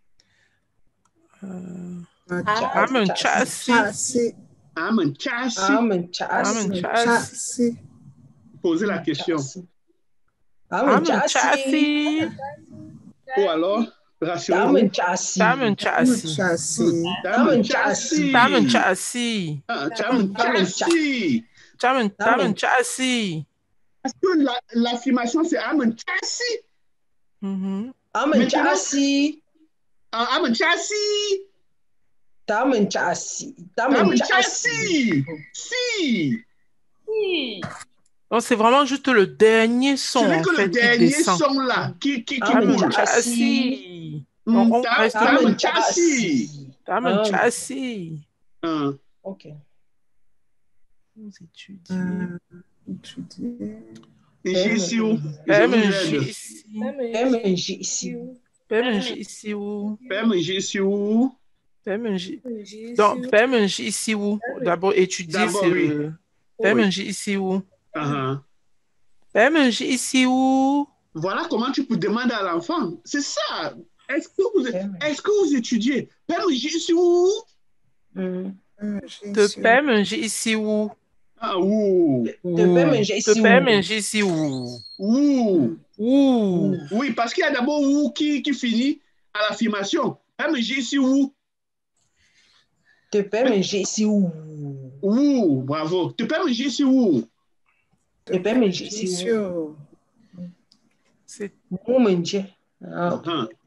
Euh... Ah. Amen chassis. Chassis. Amen chassis. Amen chassis. Amen chassis. Chassis. Posez la question. Amen Amen chassis. chassis. Ou alors, rassurez-vous. Amen chassis. Amen chassis. Chassis. Amen chassis. Amen chassis. Ah, Amen chassis. Amen Amen chassis. Parce que la- l'affirmation, c'est Amen chassis. Mhm. Amen Maintenant- chassis. Ah, Amen chassis. Amen chassis. Amen Amen chassis. chassis. Si. Donc, c'est vraiment juste le dernier son. C'est en que fait, le dernier qui descend. son là qui, qui, qui Tam bouge. chassis. On, on reste là. Tam chassis. Tam chassis. Ok. Nous étudier. Étudier. Ici, ici où? P M J ici. P M J ici. P M J ici où? P M J ici où? P M J. Donc, P M J ici où? D'abord, étudier, c'est oui. le... P M J ici où? Uh-huh. P M J ici où? Voilà comment tu peux demander à l'enfant. C'est ça. Est-ce que vous, est-ce que vous étudiez? P M J ici où? Mm. De P M J ici où? Ah, où? De P M J ici où? De P M J ici où? Où? Où? Oui, parce qu'il y a d'abord où qui, qui finit à l'affirmation. P M J ici où? De P M J ici où? Où? Bravo. De P M J ici où? De P M J ici où? C'est Moumenje. Ah, okay. Uh-huh.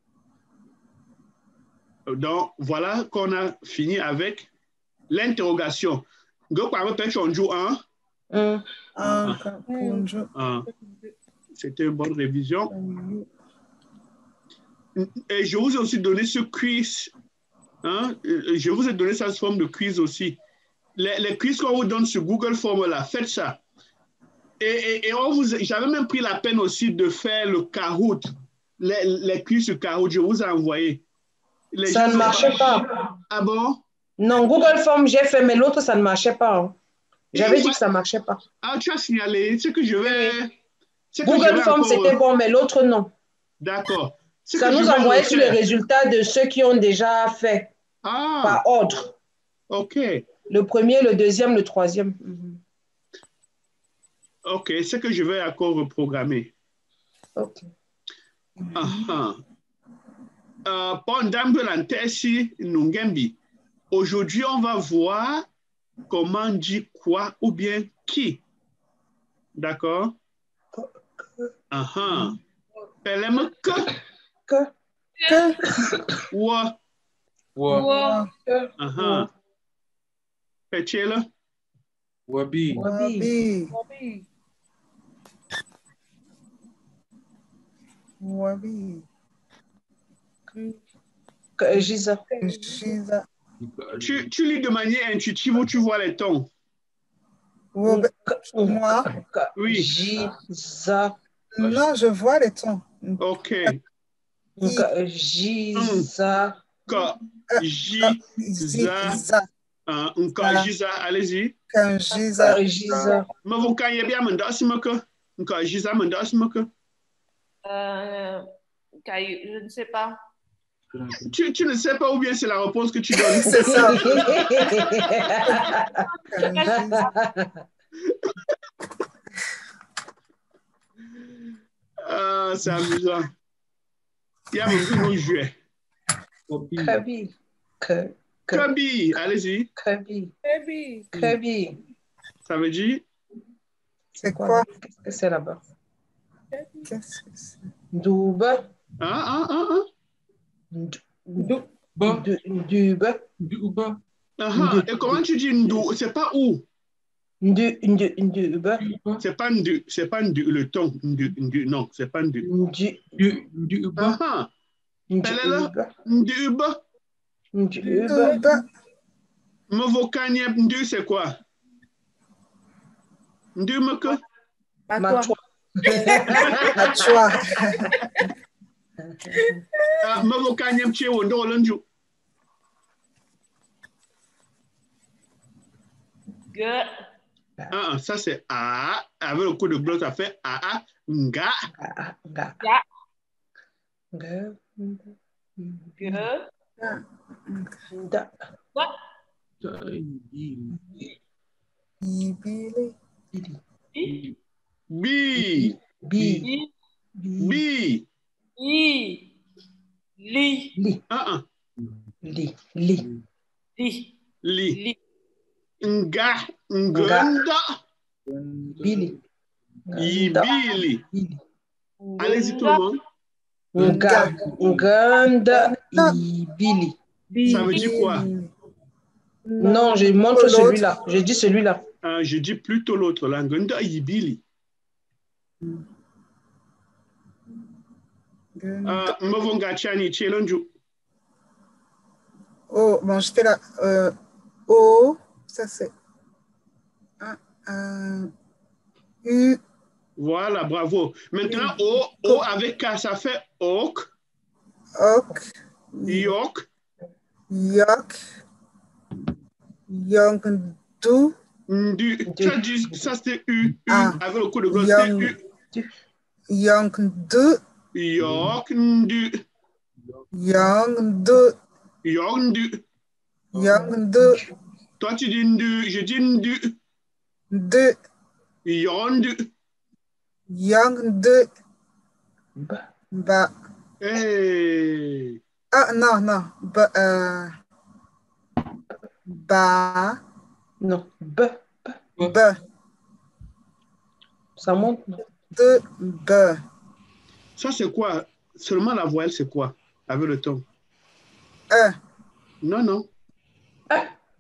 Donc, voilà qu'on a fini avec l'interrogation. C'était une bonne révision. Et je vous ai aussi donné ce quiz. Hein? Je vous ai donné ça sous forme de quiz aussi. Les, les quiz qu'on vous donne sur Google Form, là, faites ça. Et, et, et on vous, j'avais même pris la peine aussi de faire le Kahoot. Les, les quiz sur Kahoot, je vous ai envoyé. Les ça ne marchait pas. Ah bon? Non, Google Form, j'ai fait, mais l'autre, ça ne marchait pas. Hein. J'avais dit que ça ne marchait pas. Ah, tu as signalé. C'est que je vais... Que Google Form, encore... c'était bon, mais l'autre, non. D'accord. Ça nous envoyait sur les résultats de ceux qui ont déjà fait. Ah. Par ordre. OK. Le premier, le deuxième, le troisième. Mm-hmm. OK, c'est que je vais encore reprogrammer. OK. Uh-huh. Uh, Aujourd'hui, on va voir comment on dit quoi ou bien qui. D'accord? Uh-huh. Pelem que. Que. Que. Wa. Wa. Uh-huh. Petchela. Wabi. Wabi. Wabi. Giza. Giza. Tu, tu lis de manière intuitive ou tu vois les tons? Moi? Oui. Giza. Non, je vois les tons. OK. Giza. Giza. Nka Giza, allez-y. Nka Giza. Giza. Mais vous caillez bien, mais dans ce moment, Nka Giza, mais dans ce moment. Euh, je ne sais pas. Tu, tu ne sais pas ou bien c'est la réponse que tu donnes? C'est ça. Ah, c'est amusant. Il y a un peu de jeu. Kabi. Kabi, allez-y. Kabi. Kabi. Kabi. Ça veut dire? C'est quoi? Qu'est-ce que c'est là-bas? Qu'est-ce que c'est? Douba. Ah, ah, ah, ah. Duba. Duba. Duba. Ah, et comment tu dis ndou? C'est pas où? Ndu, ndu, nduba. C'est pas ndu, c'est pas ndu, le ton. Ndu, ndu, non, c'est pas ndu. Ndu. Nduba. Ah, Nduba. Nduba. Nduba. Me vocanye ndu, c'est quoi? Ndu me que? Matwa. Matwa. Ah, me vocanye mche wondo l'enjou. Ge. Ah, ça c'est A. Avec le coup de bloc, ça fait A, A, Nga. Nga. Nga. Ge. Da. Ibili. B. B. B. B. I. Li. Li. Ah, ah. Li. Li. Li. Li. Nga. Nganda. Billy. Ibili. Allez-y tout le monde. Nga. Nganda. Ibili. Ça veut dire quoi? Non, je montre celui-là. Je dis celui-là. Euh, je dis plutôt l'autre langue. Nda yibili. Euh, Mavonga Chani Chelonju. Oh, bon, je fais la euh, O, ça c'est un, un, U. Voilà, bravo. Maintenant, O, O avec K, ça fait ok. Ok. Yok. Yok. Yongdu. Ndu. Tu as dit ça c'est U. U Ah. avec le coup de glotte, c'est U. Yongdu. Yok. Ndu. Yongdu. Yongdu. Yongdu. Toi tu dis Ndu, je dis Ndu. De. Yondu. Yongdu. Ba. Ba. Hey. Ah, non, non. Ba. Euh, ba. Non. B. B. B. Ça monte, non? De. B. Ça c'est quoi? Seulement la voile, c'est quoi? Avec le ton. E. Non, non. E.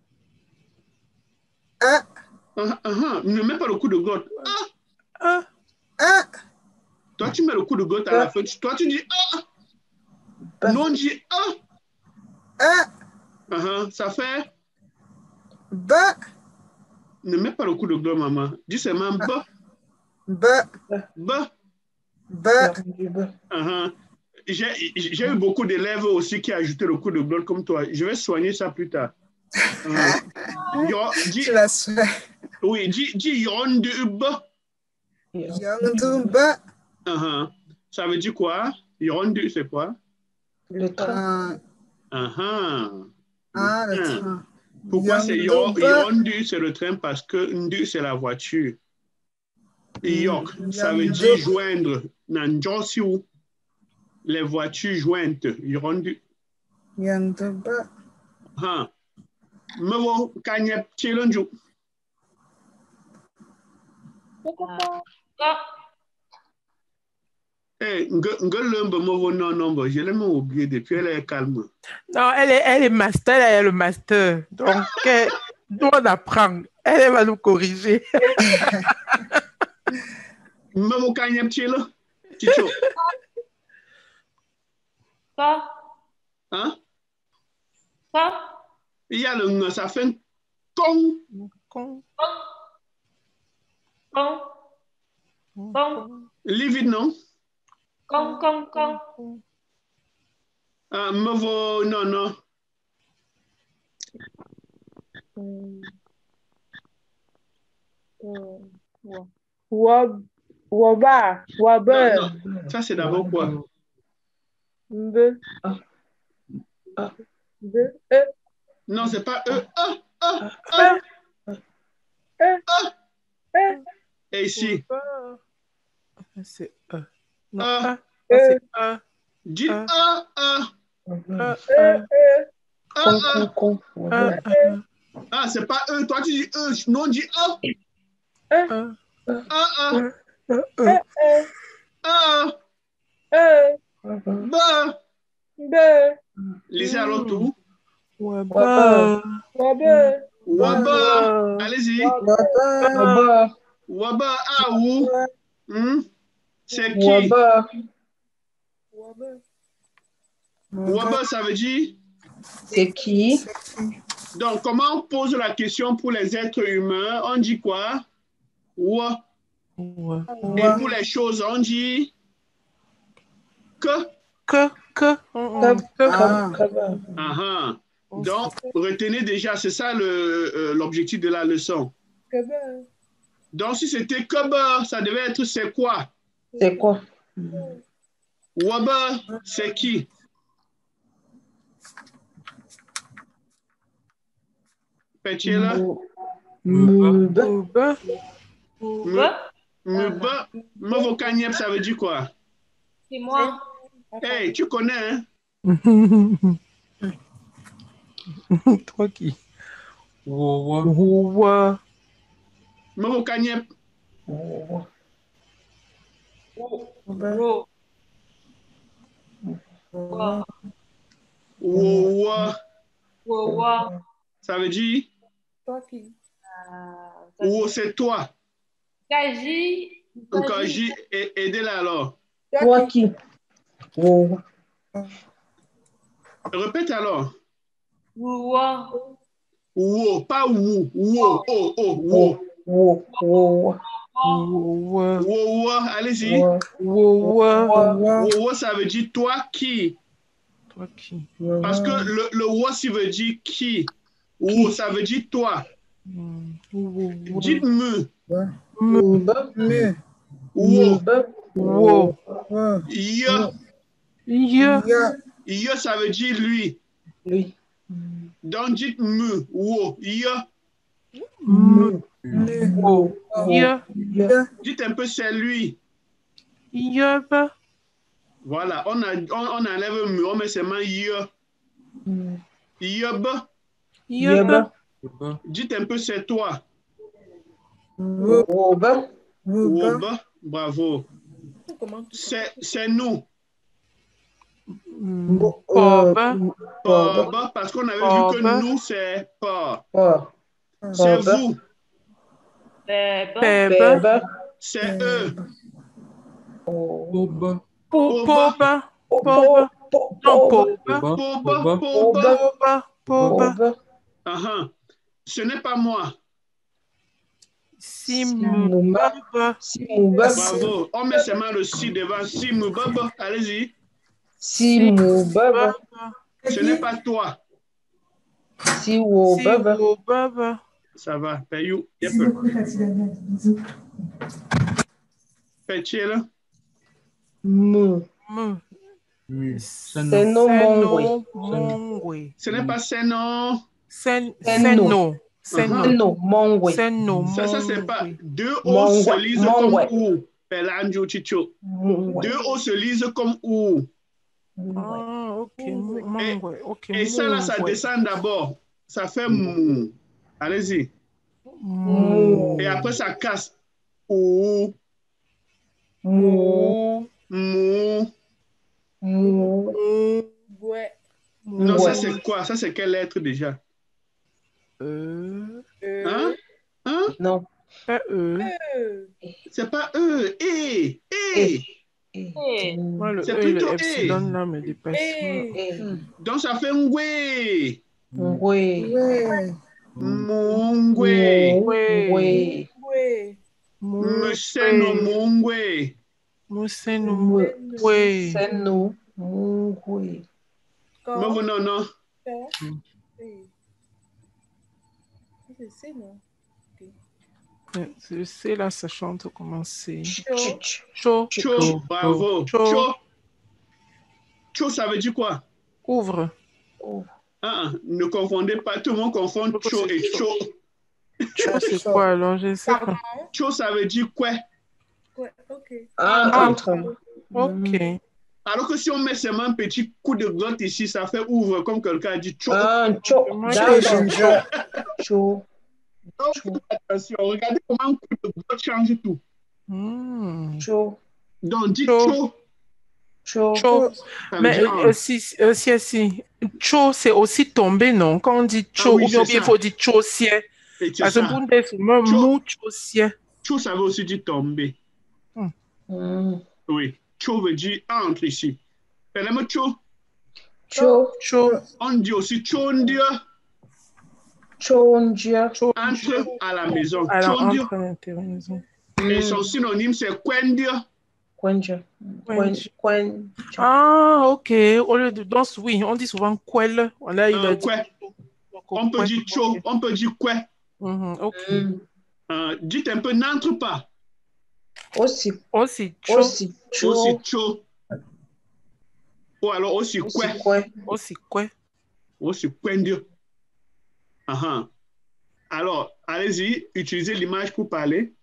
E. Uh, uh -huh. Ne mets pas le coup de glotte. Ah. E. Toi, tu mets le coup de glotte à la fin. Toi, tu dis ah. Non, on dit ah. E. Uh -huh. Ça fait. B. Ne mets pas le coup de glotte, maman. Dis seulement B. B. B. B. Uh -huh. J'ai eu beaucoup d'élèves aussi qui ajoutaient le coup de glotte comme toi. Je vais soigner ça plus tard. Uh -huh. Yo, dis, tu l'as fait. Oui, dis, dis yondu B. Yondu B. Uh -huh. Ça veut dire quoi? Yondu, c'est quoi? Le train. Uh -huh. Ah, le train. Pourquoi c'est yondu, c'est le train? Parce que ndu, c'est la voiture. Yok, mm. ça veut dire joindre. Nanjosiu, les voitures jointes. Yondu. Yondu B. Ha. Mewo kanyep chelonju. Eh, Ngolombe Mewo non nombre, je l'ai même oublié depuis, elle est calme. Non, elle est, elle est master, elle est le master. Donc, elle doit apprendre. Elle va nous corriger. Mewo kanyep chelo. Chicho. Pas. Hein? Pas. Il y a le ng, ça fait con. Con. Con. Con. Livide, non? Con, con, con. Ah, Mewo, non, non. Wab. Waba. Wabe. Non, non. Ça, c'est d'abord quoi? Mbe. Ah. B. E. Non, c'est pas E. A. A. A. E. A. Et ici? C'est E. Non, A. C'est E. Dis A. A. E. A. Ah, c'est pas E. Toi, tu dis E. Non, dis A. E. A. A. E. A. E. B. B. Lisez alors tout. Waba. Waba. Waba. Allez-y. Waba. Waba. Ah, où? Hmm? C'est qui? Waba. Waba, ça veut dire? C'est qui? Donc, comment on pose la question pour les êtres humains? On dit quoi? Wa. Et pour les choses, on dit? Que? Que? Que? Ah. Ah, ah. Donc, retenez déjà, c'est ça l'objectif de la leçon. Donc, si c'était Kaba, ça devait être c'est quoi? C'est quoi? Waba, c'est qui? Petchela? Mube. Mube. Mewo kanyep, ça veut dire quoi? C'est moi. Hey, tu connais, hein? Toi qui? Wowa. Wowa. Mewo kanyep. Wo. Wo. Wowa. Wowa. Ça veut dire? Toi qui? Ou c'est toi. Kaji. Kaji, aidez-la alors. Toi qui? Wow. Répète alors. Wo. Wo, pas wou. Wo, oh, oh, wo. Wo, wo. Wo, wo, allez-y. Wo, wo, wo, ça veut dire toi qui. Toi qui. Parce que le, le wo, ça veut dire qui. Wo, ça veut dire toi. Dites me. Me. Wo. Wo. Yo. Yo. Yo, ça veut dire lui. Lui. Donc dites me. Wo. Yo. Me. Wo. Yo. Dites un peu c'est lui. Yo. Voilà, on, a, on, on enlève me, on met seulement yo. Yo. Yo. Dites un peu c'est toi. Woba. Woba. Bravo. C'est nous. Poba. Poba, parce qu'on avait vu que nous, c'est pas. C'est vous. Beba. C'est eux. Poba. Poba. Poba. Non, poba. Poba. Poba. Poba. Uh-huh. Ce n'est pas moi. Simubaba. Bravo. On met seulement le si devant. Simubaba. Allez-y. Simubaba. Ce n'est pas toi. Siwobaba. Ça va. Payou. Petit là. Mu. Mu. C'est non mongwe. Ce n'est pas c'est non. C'est non. C'est non mongwe. C'est non. Ça, ça c'est pas. Deux O se lisent comme ou. Pelanjo chicho. Deux O se lisent comme ou. Ah, ok. Mongwe. Ok. Et ça là, ça descend d'abord. Ça fait mou. Allez-y. Et après, ça casse. Ou. Mou. Mou. Mou. Ouais. Non, ça c'est quoi? Ça c'est quelle lettre déjà? Euh. Hein? Hein? Non. Pas E. C'est pas E. E. E. Moi, le C'est E, plutôt le E. epsilon là me dépasse. Donc ça fait ngwe. Ngwe. Mungwe. Ngwe. Museno mungwe. Museno mungwe. Museno mungwe. Non, non, non. Je sais là, ça chante comment c'est. Cho. Cho. Bravo. Cho. Cho, ça veut dire quoi? Ouvre. Ah, ne confondez pas, tout le monde confond cho et cho. Cho, c'est quoi alors? Je sais pas. Cho, ça veut dire quoi? Ok. Ah, entre. Ok. Alors que si on met seulement un petit coup de glotte ici, ça fait ouvre, comme quelqu'un a dit cho. Ah, cho. D'accord. Cho. Donc, attention, regardez comment un coup de glotte change tout. Mm. Cho. Donc, dis cho. Cho. Cho. Mais euh, si, euh, si, si. Cho, c'est aussi tomber, non? Quand on dit cho, ah, oui, ou bien il faut dire cho sié. Parce que pour nous, c'est souvent mou cho sié. Cho, ça veut aussi dire tomber. Mm. Mm. Oui. Cho veut dire entre ici. Fais-le cho. Cho. Cho. On dit aussi chondia. Chondia. Entre à la maison. Alors, entre à l'intérieur de la maison. Et son synonyme, c'est kwendia. Kwenja. Kwenja. Ah, ok. Au lieu de danse, oui, on dit souvent quel. Là, il a dit. On peut dire cho, on peut dire quoi. Mm-hmm, ok. Mm. Euh, dites un peu, n'entre pas. Aussi. Aussi cho. Aussi cho. Aussi cho. Ou alors aussi quoi. Aussi quoi. Aussi kwendia. Uh-huh. Alors, allez-y, utilisez l'image pour parler.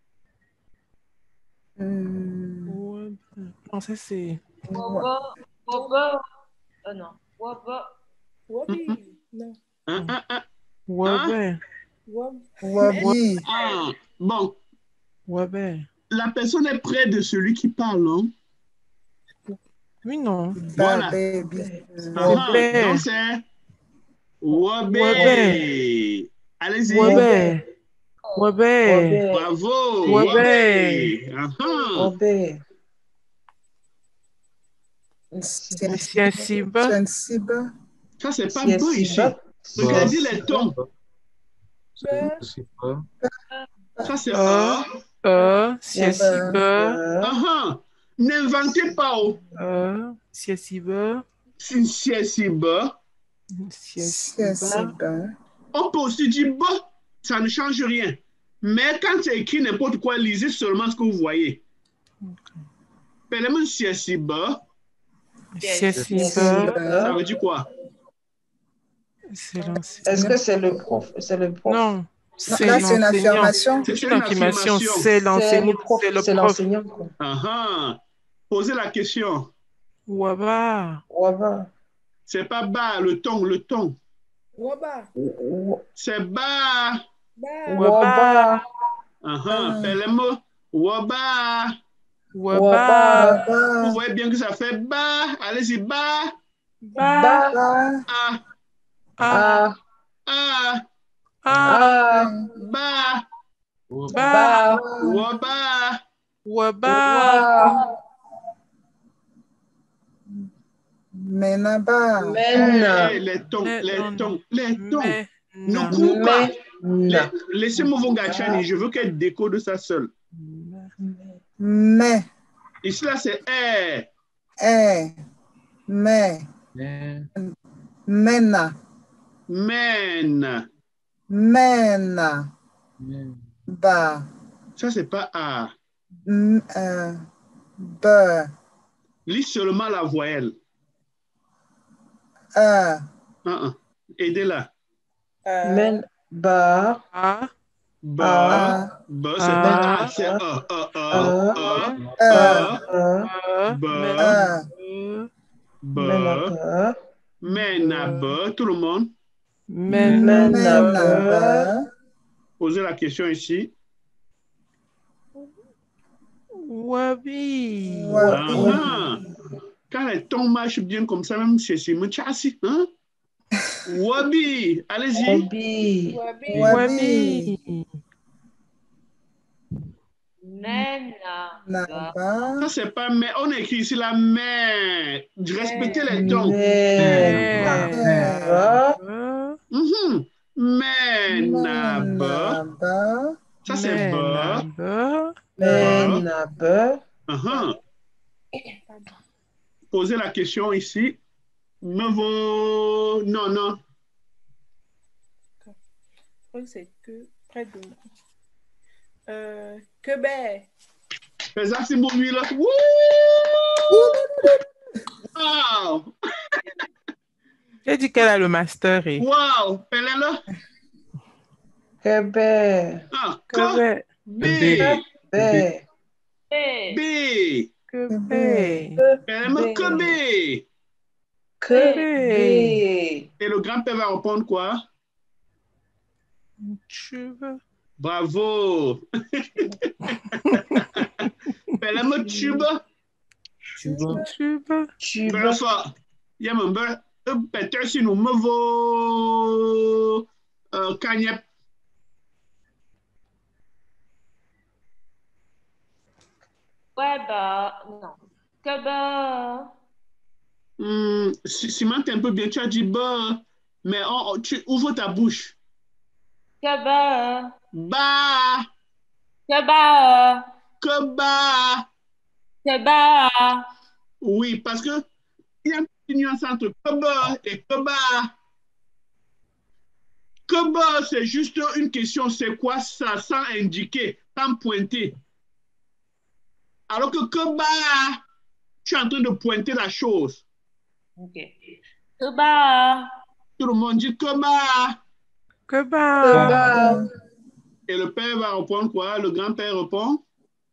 Mm. Non, ça c'est. Woba. Woba. Euh, non. Woba. Wobi. Non. Hein, hein, hein. Wabé. Wabi. Ah, bon. Wabé. La personne est près de celui qui parle, non? Oui, non. Voilà. Ah, donc c'est Wabé. Allez-y. Wabé. Wabé. Bravo. Wabé. Uh-huh. Wabé. Siensiba. Siensiba. Ça, c'est pas bon ici. Regardez les tons. Ça, c'est A. E. Siensiba. Uh-huh. N'inventez pas. Oh. E. Siensiba. Siensiba. Siensiba. On peut aussi dire ba. Ça ne change rien. Mais quand c'est écrit n'importe quoi, lisez seulement ce que vous voyez. Pèlement siensiba. Siensiba. Ça veut dire quoi? Est-ce que c'est le prof? C'est le prof? Non. C'est là, c'est une affirmation. C'est une affirmation. C'est l'enseignant. C'est le prof. C'est l'enseignant. Uh-huh. Posez la question. Waba. Waba. C'est pas ba, le ton, le ton. Waba. C'est ba. Waba. Uh-huh. Pèlement. Waba. Waba. Vous voyez bien que ça fait ba. Allez-y, ba. Ba. A. A. A. A. Ba. Ba. Waba. Waba. Menaba. Mena. Les tons, les tons, les tons. Ne cours pas. Laissez-moi vous gâcher, je veux qu'elle décode ça seule. Mais. Ici, là, c'est eh. Eh. Mais. Mena. Men. Mena. Ba. Ça, c'est pas A. M euh, B. Lis seulement la voyelle. E. Uh -uh. Aidez-la. Men. Ba. A. Ba. Ba, c'est pas A, c'est A. A. A. A. Ba. Ba. Menaba. Tout le monde. Menaba. Posez la question ici. Wabi. Ah, quand les tons marchent bien comme ça, même c'est c'est Mchasi, hein? Wabi, allez-y. Wabi. Wabi. Menaba. Ça c'est pas mais, on écrit ici la main. Respectez les tons. Menaba. Mhm. Menaba. Ça c'est ba. Menaba. Uh-huh. Posez la question ici. Me vaut... Non, non. C'est que près de... Euh, que ben. Fais ça, c'est mon huile. Wow! J'ai dit qu'elle a le master. Et... Wow! Pelle-le. Québec. Ah, Québec. B. Québec. B. Québec. Pelle-le que B. Québec. Et le grand-père va répondre quoi? Tube. Bravo! Pelle-le tube. Tube. Tube. Tube. Bravo. Il y a mon beurre. Peut-être si nous me vaut Kanyep. Ouais, bah, non. Que bah. Hum, Simon, t'es un peu bien, tu as dit bah, mais oh, tu ouvres ta bouche. Que bah. Bah. Que bah. Que bah. Que bah. Oui, parce que il y a une nuance entre que bah et que bah. Que bah, c'est juste une question, c'est quoi ça, sans indiquer, sans pointer. Alors que que bah, tu es en train de pointer la chose. Ok. Que bah. Tout le monde dit que bah. Que bah. Et le père va répondre quoi? Le grand-père répond?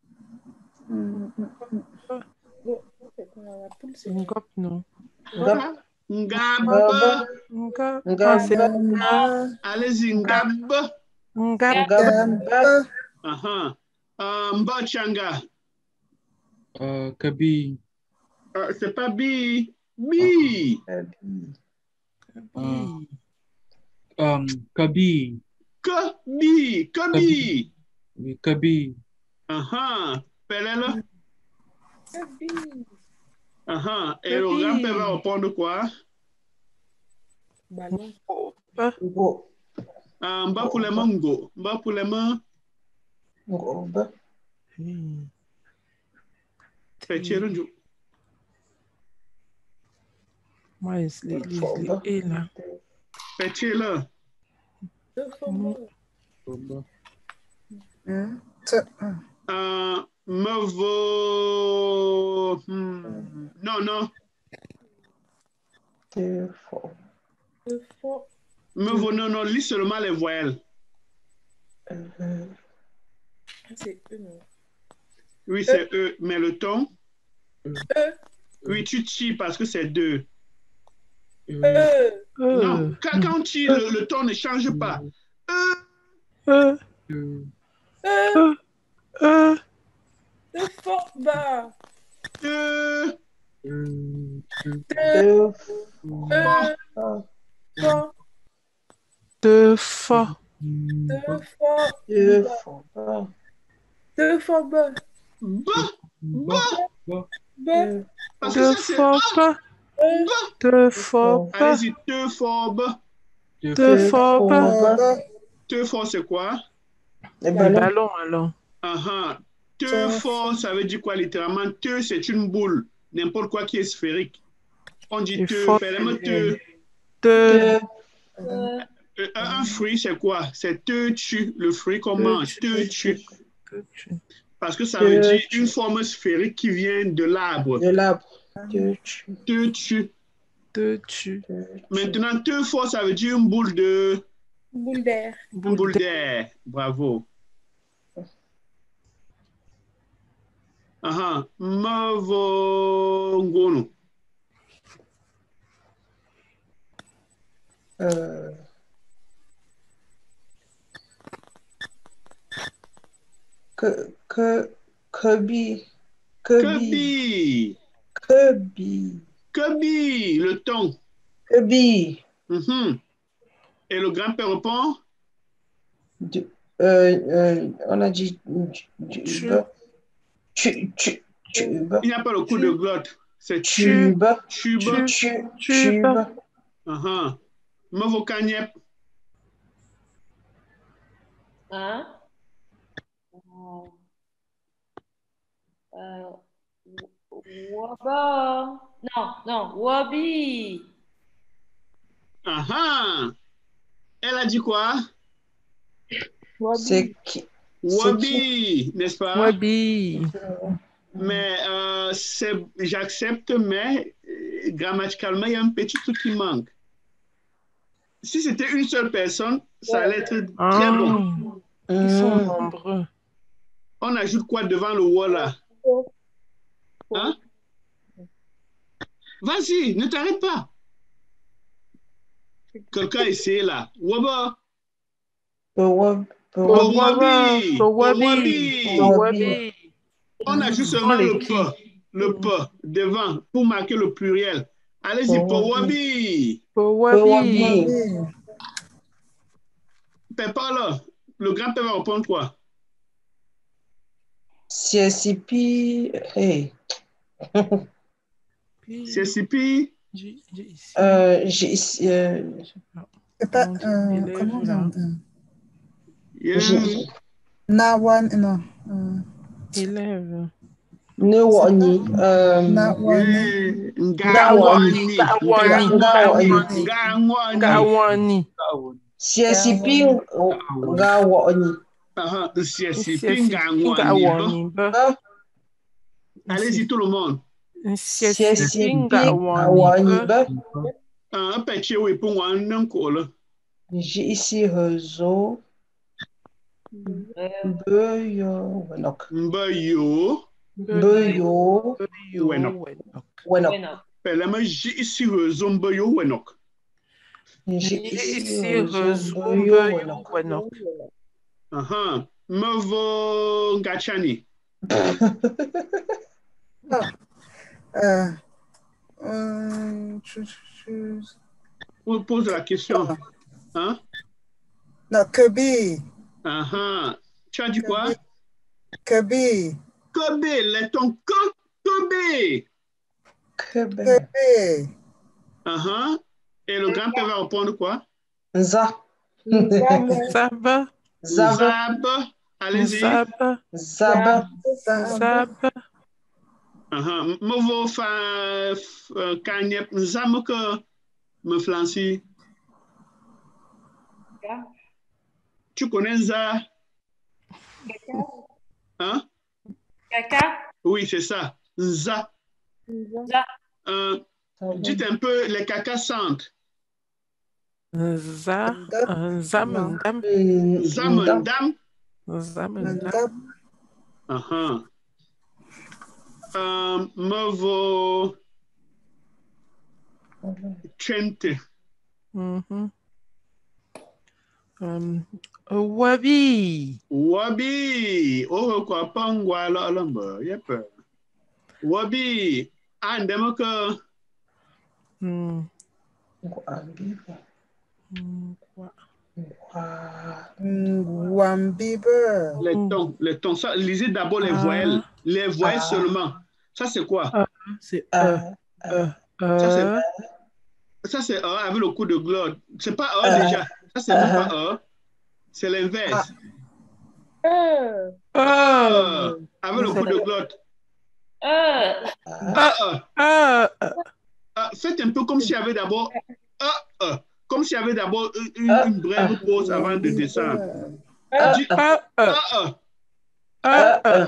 Ngop, non. Ngap. Ngab. Ngap. Ngab. Allez-y, ngab. Ngap. Ngab. Aha. Mbachanga. Uh, Kabi. Uh, c'est pas bi. Bi. Uh, um, Kabi. Kabi. Kabi, Kabi. Oui, Kabi. Uh-huh. Pelele. Kabi. Uh-huh. Et le grand-père va répondre quoi? Ballon. Go. Ah, mba pour les mains, go. Mba pour les mains. Go. Petit rendu. Moi, je l'ai là. Petit là. Euh, me vaut... Hmm. Non, non. Deux fois. Deux fois. Me vaut, non, non. Lis seulement les voyelles. Euh, C'est E, non? Oui, c'est E. Mais le ton? E. Oui, tu tires parce que c'est deux. E. Non, quand, quand tu tires, le, le ton ne change pas. E. E. E. E. E. Deux fois bas. Deux. deux fois. Deux fois. Deux fois. Deux fois. Deux fois bas. Ba. Ba. Ba. Parce que Deux ça, c'est fois A. pas. Deux fois pas. Allez-y, deux fois ba. Deux fois pas. Deux fois, c'est quoi? Les Les ballons. ballons, alors. Uh-huh. Deux fois, ça veut dire quoi littéralement? Deux, c'est une boule. N'importe quoi qui est sphérique. On dit Et deux. fois, Fais les mots deux. Deux. Euh, Un fruit, c'est quoi? C'est deux tu. Le fruit qu'on mange. Deux tu. Parce que ça veut dire une forme sphérique qui vient de l'arbre. De l'arbre. Deux tu. Deux tu. Deux tu. Maintenant, deux fois, ça veut dire une boule de... Boule d'air. Une boule d'air. Bravo. Aha. Mavongono. Euh... Que, que, Kirby. Kirby. Kirby. Kirby, le ton. Kirby. Mm-hmm. Et le grand-père répond? Du, euh, euh, on a dit du, Tube. Tu, tu, tube. Il n'y a pas le coup de glotte. C'est Tube. Tube. Tube. Tube. Tube. Uh-huh. Mavokanyep. Hein? Euh, Waba. Non, non, Wabi. Uh-huh. Elle a dit quoi? C'est qui? Wabi, n'est-ce pas? Wabi. Mais euh, j'accepte, mais euh, grammaticalement, il y a un petit truc qui manque. Si c'était une seule personne, ça allait être Ah, très bon. Ils sont nombreux. On ajoute quoi devant le wa là? Hein? Vas-y, ne t'arrête pas. Quelqu'un essaie là. Waba. Wabi. Wabi. On ajoute seulement le P, le P devant pour marquer le pluriel. Allez-y, Wabi. Wabi. Pépé là, le grand-père va répondre quoi? C C P. Hey. C C P. Euh, j'ai ici. C'est pas. Euh, comment on dit? Nawan, non. Élève. Newani. Nawani. Ngawani. Ngawani. Ngawani. C C P. Ngawani. C C P. Ngawani. Allez-y tout le monde. C C P. Ngawani. Un petit oui pour un encore. J'ai ici réseau. Beyo. Wenok. Beyo. Beyo. Wenok. Wenok. Pelema j'ai ici réseau Beyo Wenok. J'ai ici réseau Beyo Wenok. Aha. Mevo Ngachani. Euh. Euh, Pose la question. Hein? Non, Kebi. Uh -huh. Tu as dit quoi? Kebi. Kebi, les tons que Kebi. Kebi. Kebi. Uh -huh. Et le grand-père va répondre quoi? Nza. Zaba. Zab. Allez-y. Zaba. Zaba. Zaba. Uh-huh. Me vo fa kanyep nzam que me flanci. Tu connais Nza? Hein? Caca? Oui, c'est ça. Nza. Nza. Euh, dites un peu les caca sentent. Nza. Zamendam. Zamendam. Zamendam. Uh-huh. Euh, me vo trente. Mhm. Um, Wabi. Wabi. Oh, quoi, pangwa la lamba. Yep. Wabi. Andem que. Hmm. Wambibe. Les tons, les tons. Ça, lisez d'abord les voyelles. Les voyelles seulement. Ça, c'est quoi? Ah, c'est E. E. Ça, c'est ça, c'est E avec le coup de glotte. C'est pas E déjà. Ça, c'est même pas E. C'est l'inverse. E. E. Avec le coup de glotte. E. E. Faites un peu comme s'il y avait d'abord E. E. Comme s'il y avait d'abord une, une brève pause avant de descendre. Dis E. E.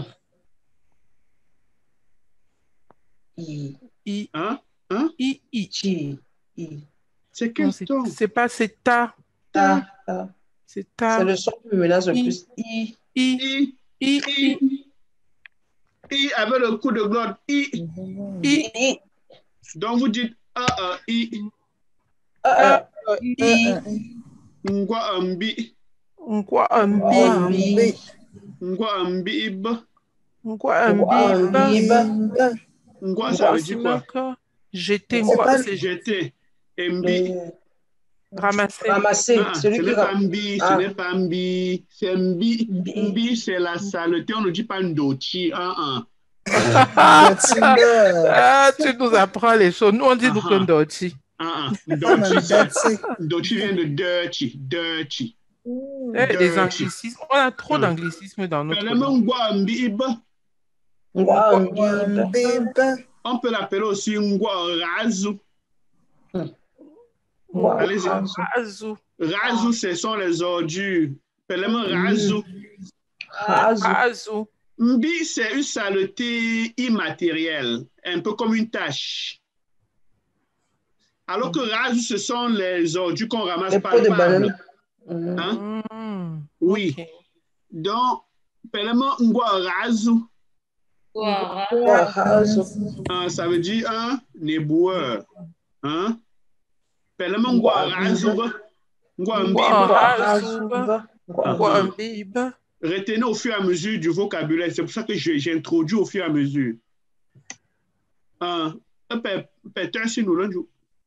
I. I. Hein? Hein? I. I. I. C'est quel ton? C'est pas c'est ta. Ta. C'est ta. C'est le son qui menace le plus. I. I. I. I. I avec le coup de glotte. I. I. Donc vous dites A, A, I. A, I. Ngwa ambi. Ngwa ambi. Ngwa ambi ib. Ngwa ambi ib. Ngwa, ça veut dire quoi? Jeter. Ngwa, c'est jeter. Mbi. Ramasser. Ramasser. Ah, ce n'est pas mbi, ce n'est pas mbi. C'est mbi. Mbi, c'est la saleté. On ne dit pas ndochi. Ah, ah. Ah, tu nous apprends les choses. Nous, on dit nous que ndochi. Ah, ah. Ndochi, ndochi vient de dirty. Dirty. Eh, des anglicismes. On a trop d'anglicismes dans notre langue. On peut l'appeler aussi ngwa razu. Allez-y. Razu. Razu, ce sont les ordures. Appelez-moi razu. Razu. Mbi, c'est une saleté immatérielle, un peu comme une tâche. Alors que razu, ce sont les ordures qu'on ramasse par le banane. Hein? Mm. Oui. Okay. Donc, appelez-moi ngwa razu. Wow. Ah, ça veut dire un éboueur. Hein? Appelez-moi ngwa razu. Ngwa mbiba. Ngwa mbiba. Retenez au fur et à mesure du vocabulaire. C'est pour ça que j'introduis au fur et à mesure. Un péteur si nous l'avons.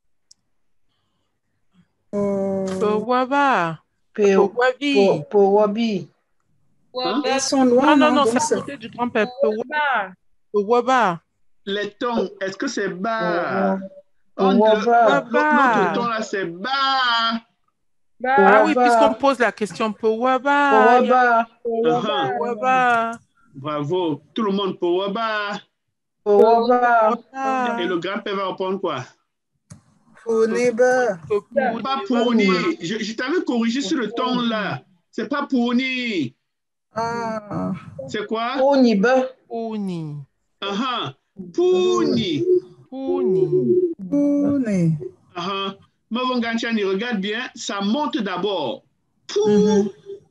Powaba. Powabi. Powabi. Ils sont loin. Non, non, non, c'est à côté du grand-père. Powaba. Les tons, est-ce que c'est bas? Powaba. L'autre ton là, c'est bas. Ah oui, puisqu'on pose la question Powaba. Powaba. Powaba. Bravo. Tout le monde Powaba. Powaba. Et le grand-père va répondre quoi? Pouniba. Pas Pouni. Je, je t'avais corrigé sur le ton là. C'est pas Pouni. Ah. C'est quoi? Pouniba. Pouni. Uh-huh. Pouni. Pouni. Pouni. Uh-huh. Mavonganchani, regarde bien, ça monte d'abord. Pou.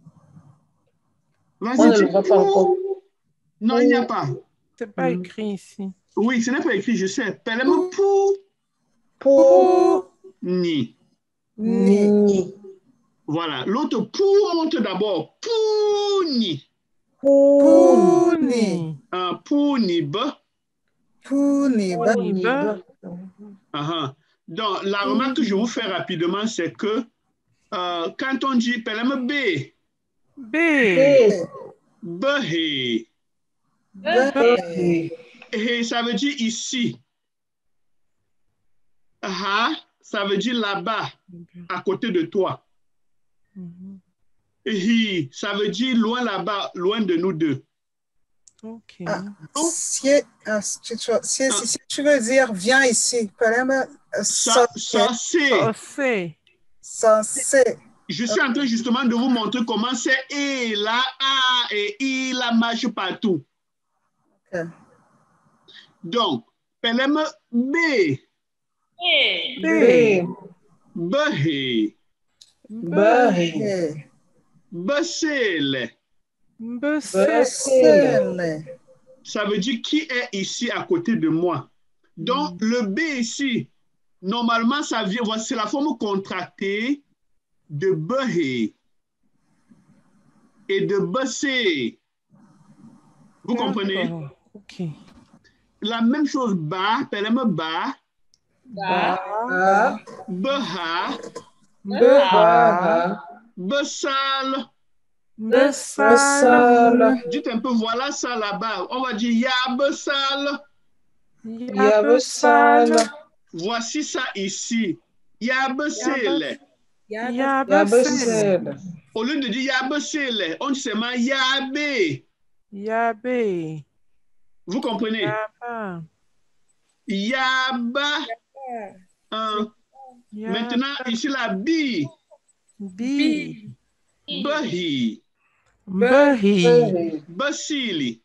Vas-y, pou. Non, il n'y a pas. C'est pas écrit ici. Oui, ce n'est pas écrit, je sais. Pelle-moi pou. Pou. Ni. Ni. Voilà. L'autre pou monte d'abord. Pouni. Pouni. Un pouniba. Pouniba. Uh-huh. Donc, la remarque que je vous fais rapidement, c'est que Euh, quand on dit pelem B. B. Behe. Behe, ça veut dire ici. Ha, ça veut dire là-bas, à côté de toi. Hi, ça veut dire loin là-bas, loin de nous deux. Ok. Ah, si, ah, si, si, si, si, si tu veux dire viens ici, pelem Ça, ça c'est. Ça c'est. Je suis en train justement de vous montrer comment c'est et la A et I la marche partout. Okay. Donc, pelem B. B. Behe. Behe. Besele. Besele. Ça veut dire qui est ici à côté de moi. Donc, mm. le B ici, normalement, ça vient, c'est la forme contractée de behe et de besse. Vous comprenez? Ok. La même chose, ba, pelem ba. Ba. Beha. Beha. Besal. Besal. Dites un peu, voilà ça là-bas. On va dire ya besal. Ya besal. Voici ça ici. Ya besele. Ya besele. Au lieu de dire ya besele, on dit seulement ya be. Ya be. Vous comprenez? Yaba. Yaba. Uh, Yaba. Maintenant, ici la bi. Bi. Behi. Behi. Basili.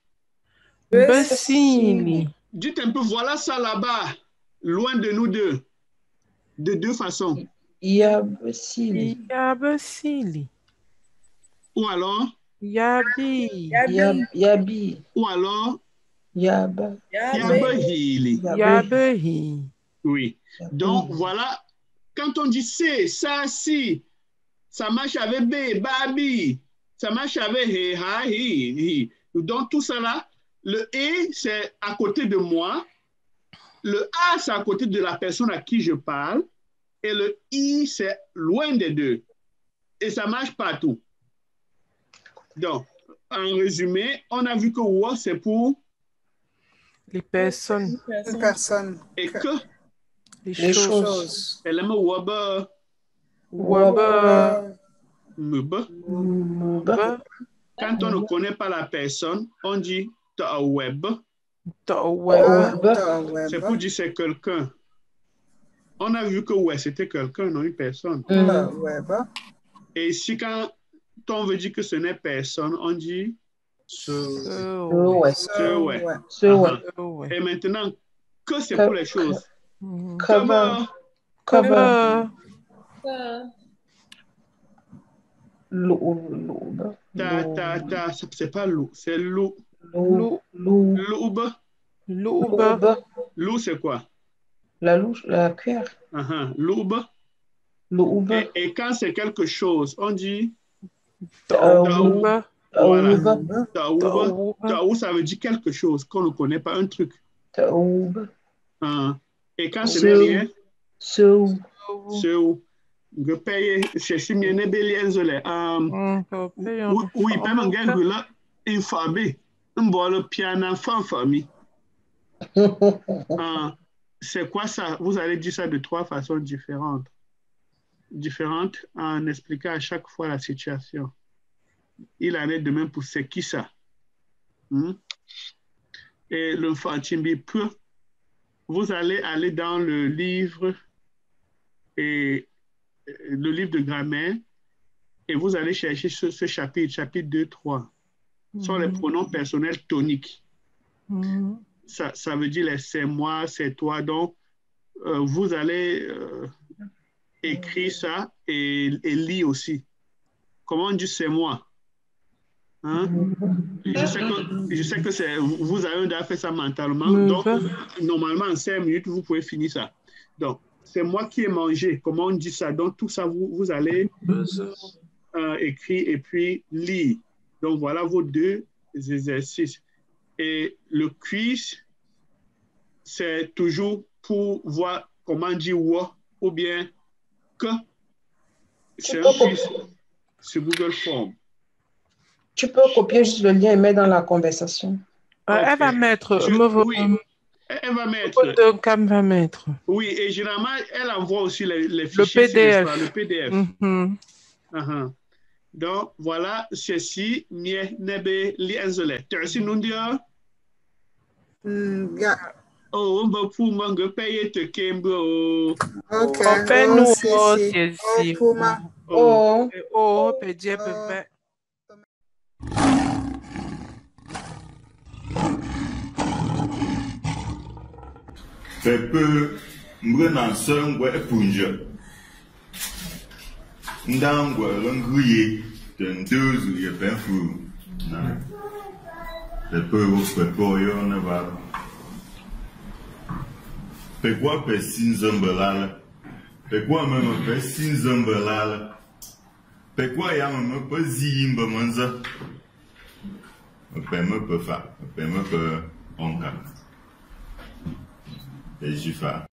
Basili. Dites un peu, voilà ça là-bas, loin de nous deux. De deux façons. Yabasili. Yabasili. Ou alors? Yabi. Yabi. Ou alors? Yaba. Yabahili. Yabehi. Oui. Donc, voilà. Quand on dit c'est, ça, si, ça marche avec B, babi. Ça marche avec he, ha, hi, hi. Donc, tout ça là, le E, c'est à côté de moi. Le A, c'est à côté de la personne à qui je parle. Et le I, c'est loin des deux. Et ça marche partout. Donc, en résumé, on a vu que wa, c'est pour les personnes. Les personnes. Et que les, les choses. choses. Elle aime waba. Waba. Muba. Muba. Quand on ne connaît pas la personne, on dit ta web. Ta web. C'est pour dire c'est quelqu'un. On a vu que ouais, c'était quelqu'un, non une personne. Mm. Et ici, quand on veut dire que ce n'est personne, on dit ce ouais. Ce ouais. Ce ouais. Et maintenant, que c'est pour les choses. Cover. Cover. L'eau. Ta, ta, ta, c'est pas l'eau, c'est l'eau. L'eau. L'eau. L'eau. L'eau, c'est quoi? La louche, la cuillère. Uh-huh. L'eau. L'eau. Et, et quand c'est quelque chose, on dit taou. Voilà. Taou. Taou, ça veut dire quelque chose qu'on ne connaît pas, un truc. Taou. Uh, et quand ce n'est rien, Sou. Sou. Je paye, je suis bien ébélien, zolé. Oui, pas mon gars, là, une famille, un bon piano, fan famille. C'est quoi ça? Vous allez dire ça de trois façons différentes. Différentes en expliquant à chaque fois la situation. Il en est de même pour c'est qui ça? Hmm? Et le Fantimbi peut. Vous allez aller dans le livre et le livre de grammaire et vous allez chercher ce, ce chapitre, chapitre deux, trois. Ce sont les pronoms personnels toniques. Mm. Ça, ça veut dire les c'est moi, c'est toi. Donc, euh, vous allez euh, écrire ça et, et lire aussi. Comment on dit c'est moi? Hein? Je sais que, je sais que c'est, vous avez déjà fait ça mentalement. Donc, normalement, en cinq minutes, vous pouvez finir ça. Donc, c'est moi qui ai mangé. Comment on dit ça? Donc, tout ça, vous, vous allez euh, écrire et puis lire. Donc, voilà vos deux exercices. Et le quiz, c'est toujours pour voir comment dire wa ou bien que. C'est un fichier sur Google Form. Tu peux copier juste le lien et mettre dans la conversation. Euh, Okay. Elle va mettre. Je, me, oui, elle va mettre. Duncan va mettre. Oui, et généralement, elle envoie aussi les, les Le fichiers P D F. sur le P D F. Mm-hmm. Uh-huh. Donc, voilà, ceci, mie nebe li enzole. Tersi nundia? Mm, yeah. Oh, on va pour mangue payer te kembo. Ok. On fait Oh, nous, si, oh, si. c'est Oh, si. Puma. Oh. Oh, pédier, Oh. peut Fait peu, m'en son, ouais, punja. Ndangwa, l'angouillé, d'un deux ou y'a ben fou. Fait peu, ou fait peu, y'a on va. Fait quoi, fait sin zambalala? Fait quoi, même, fait sin zambalala? Fait quoi, y'a un peu zimba manza? Fait me peu fa, fait me peu onka. Et j'y fais.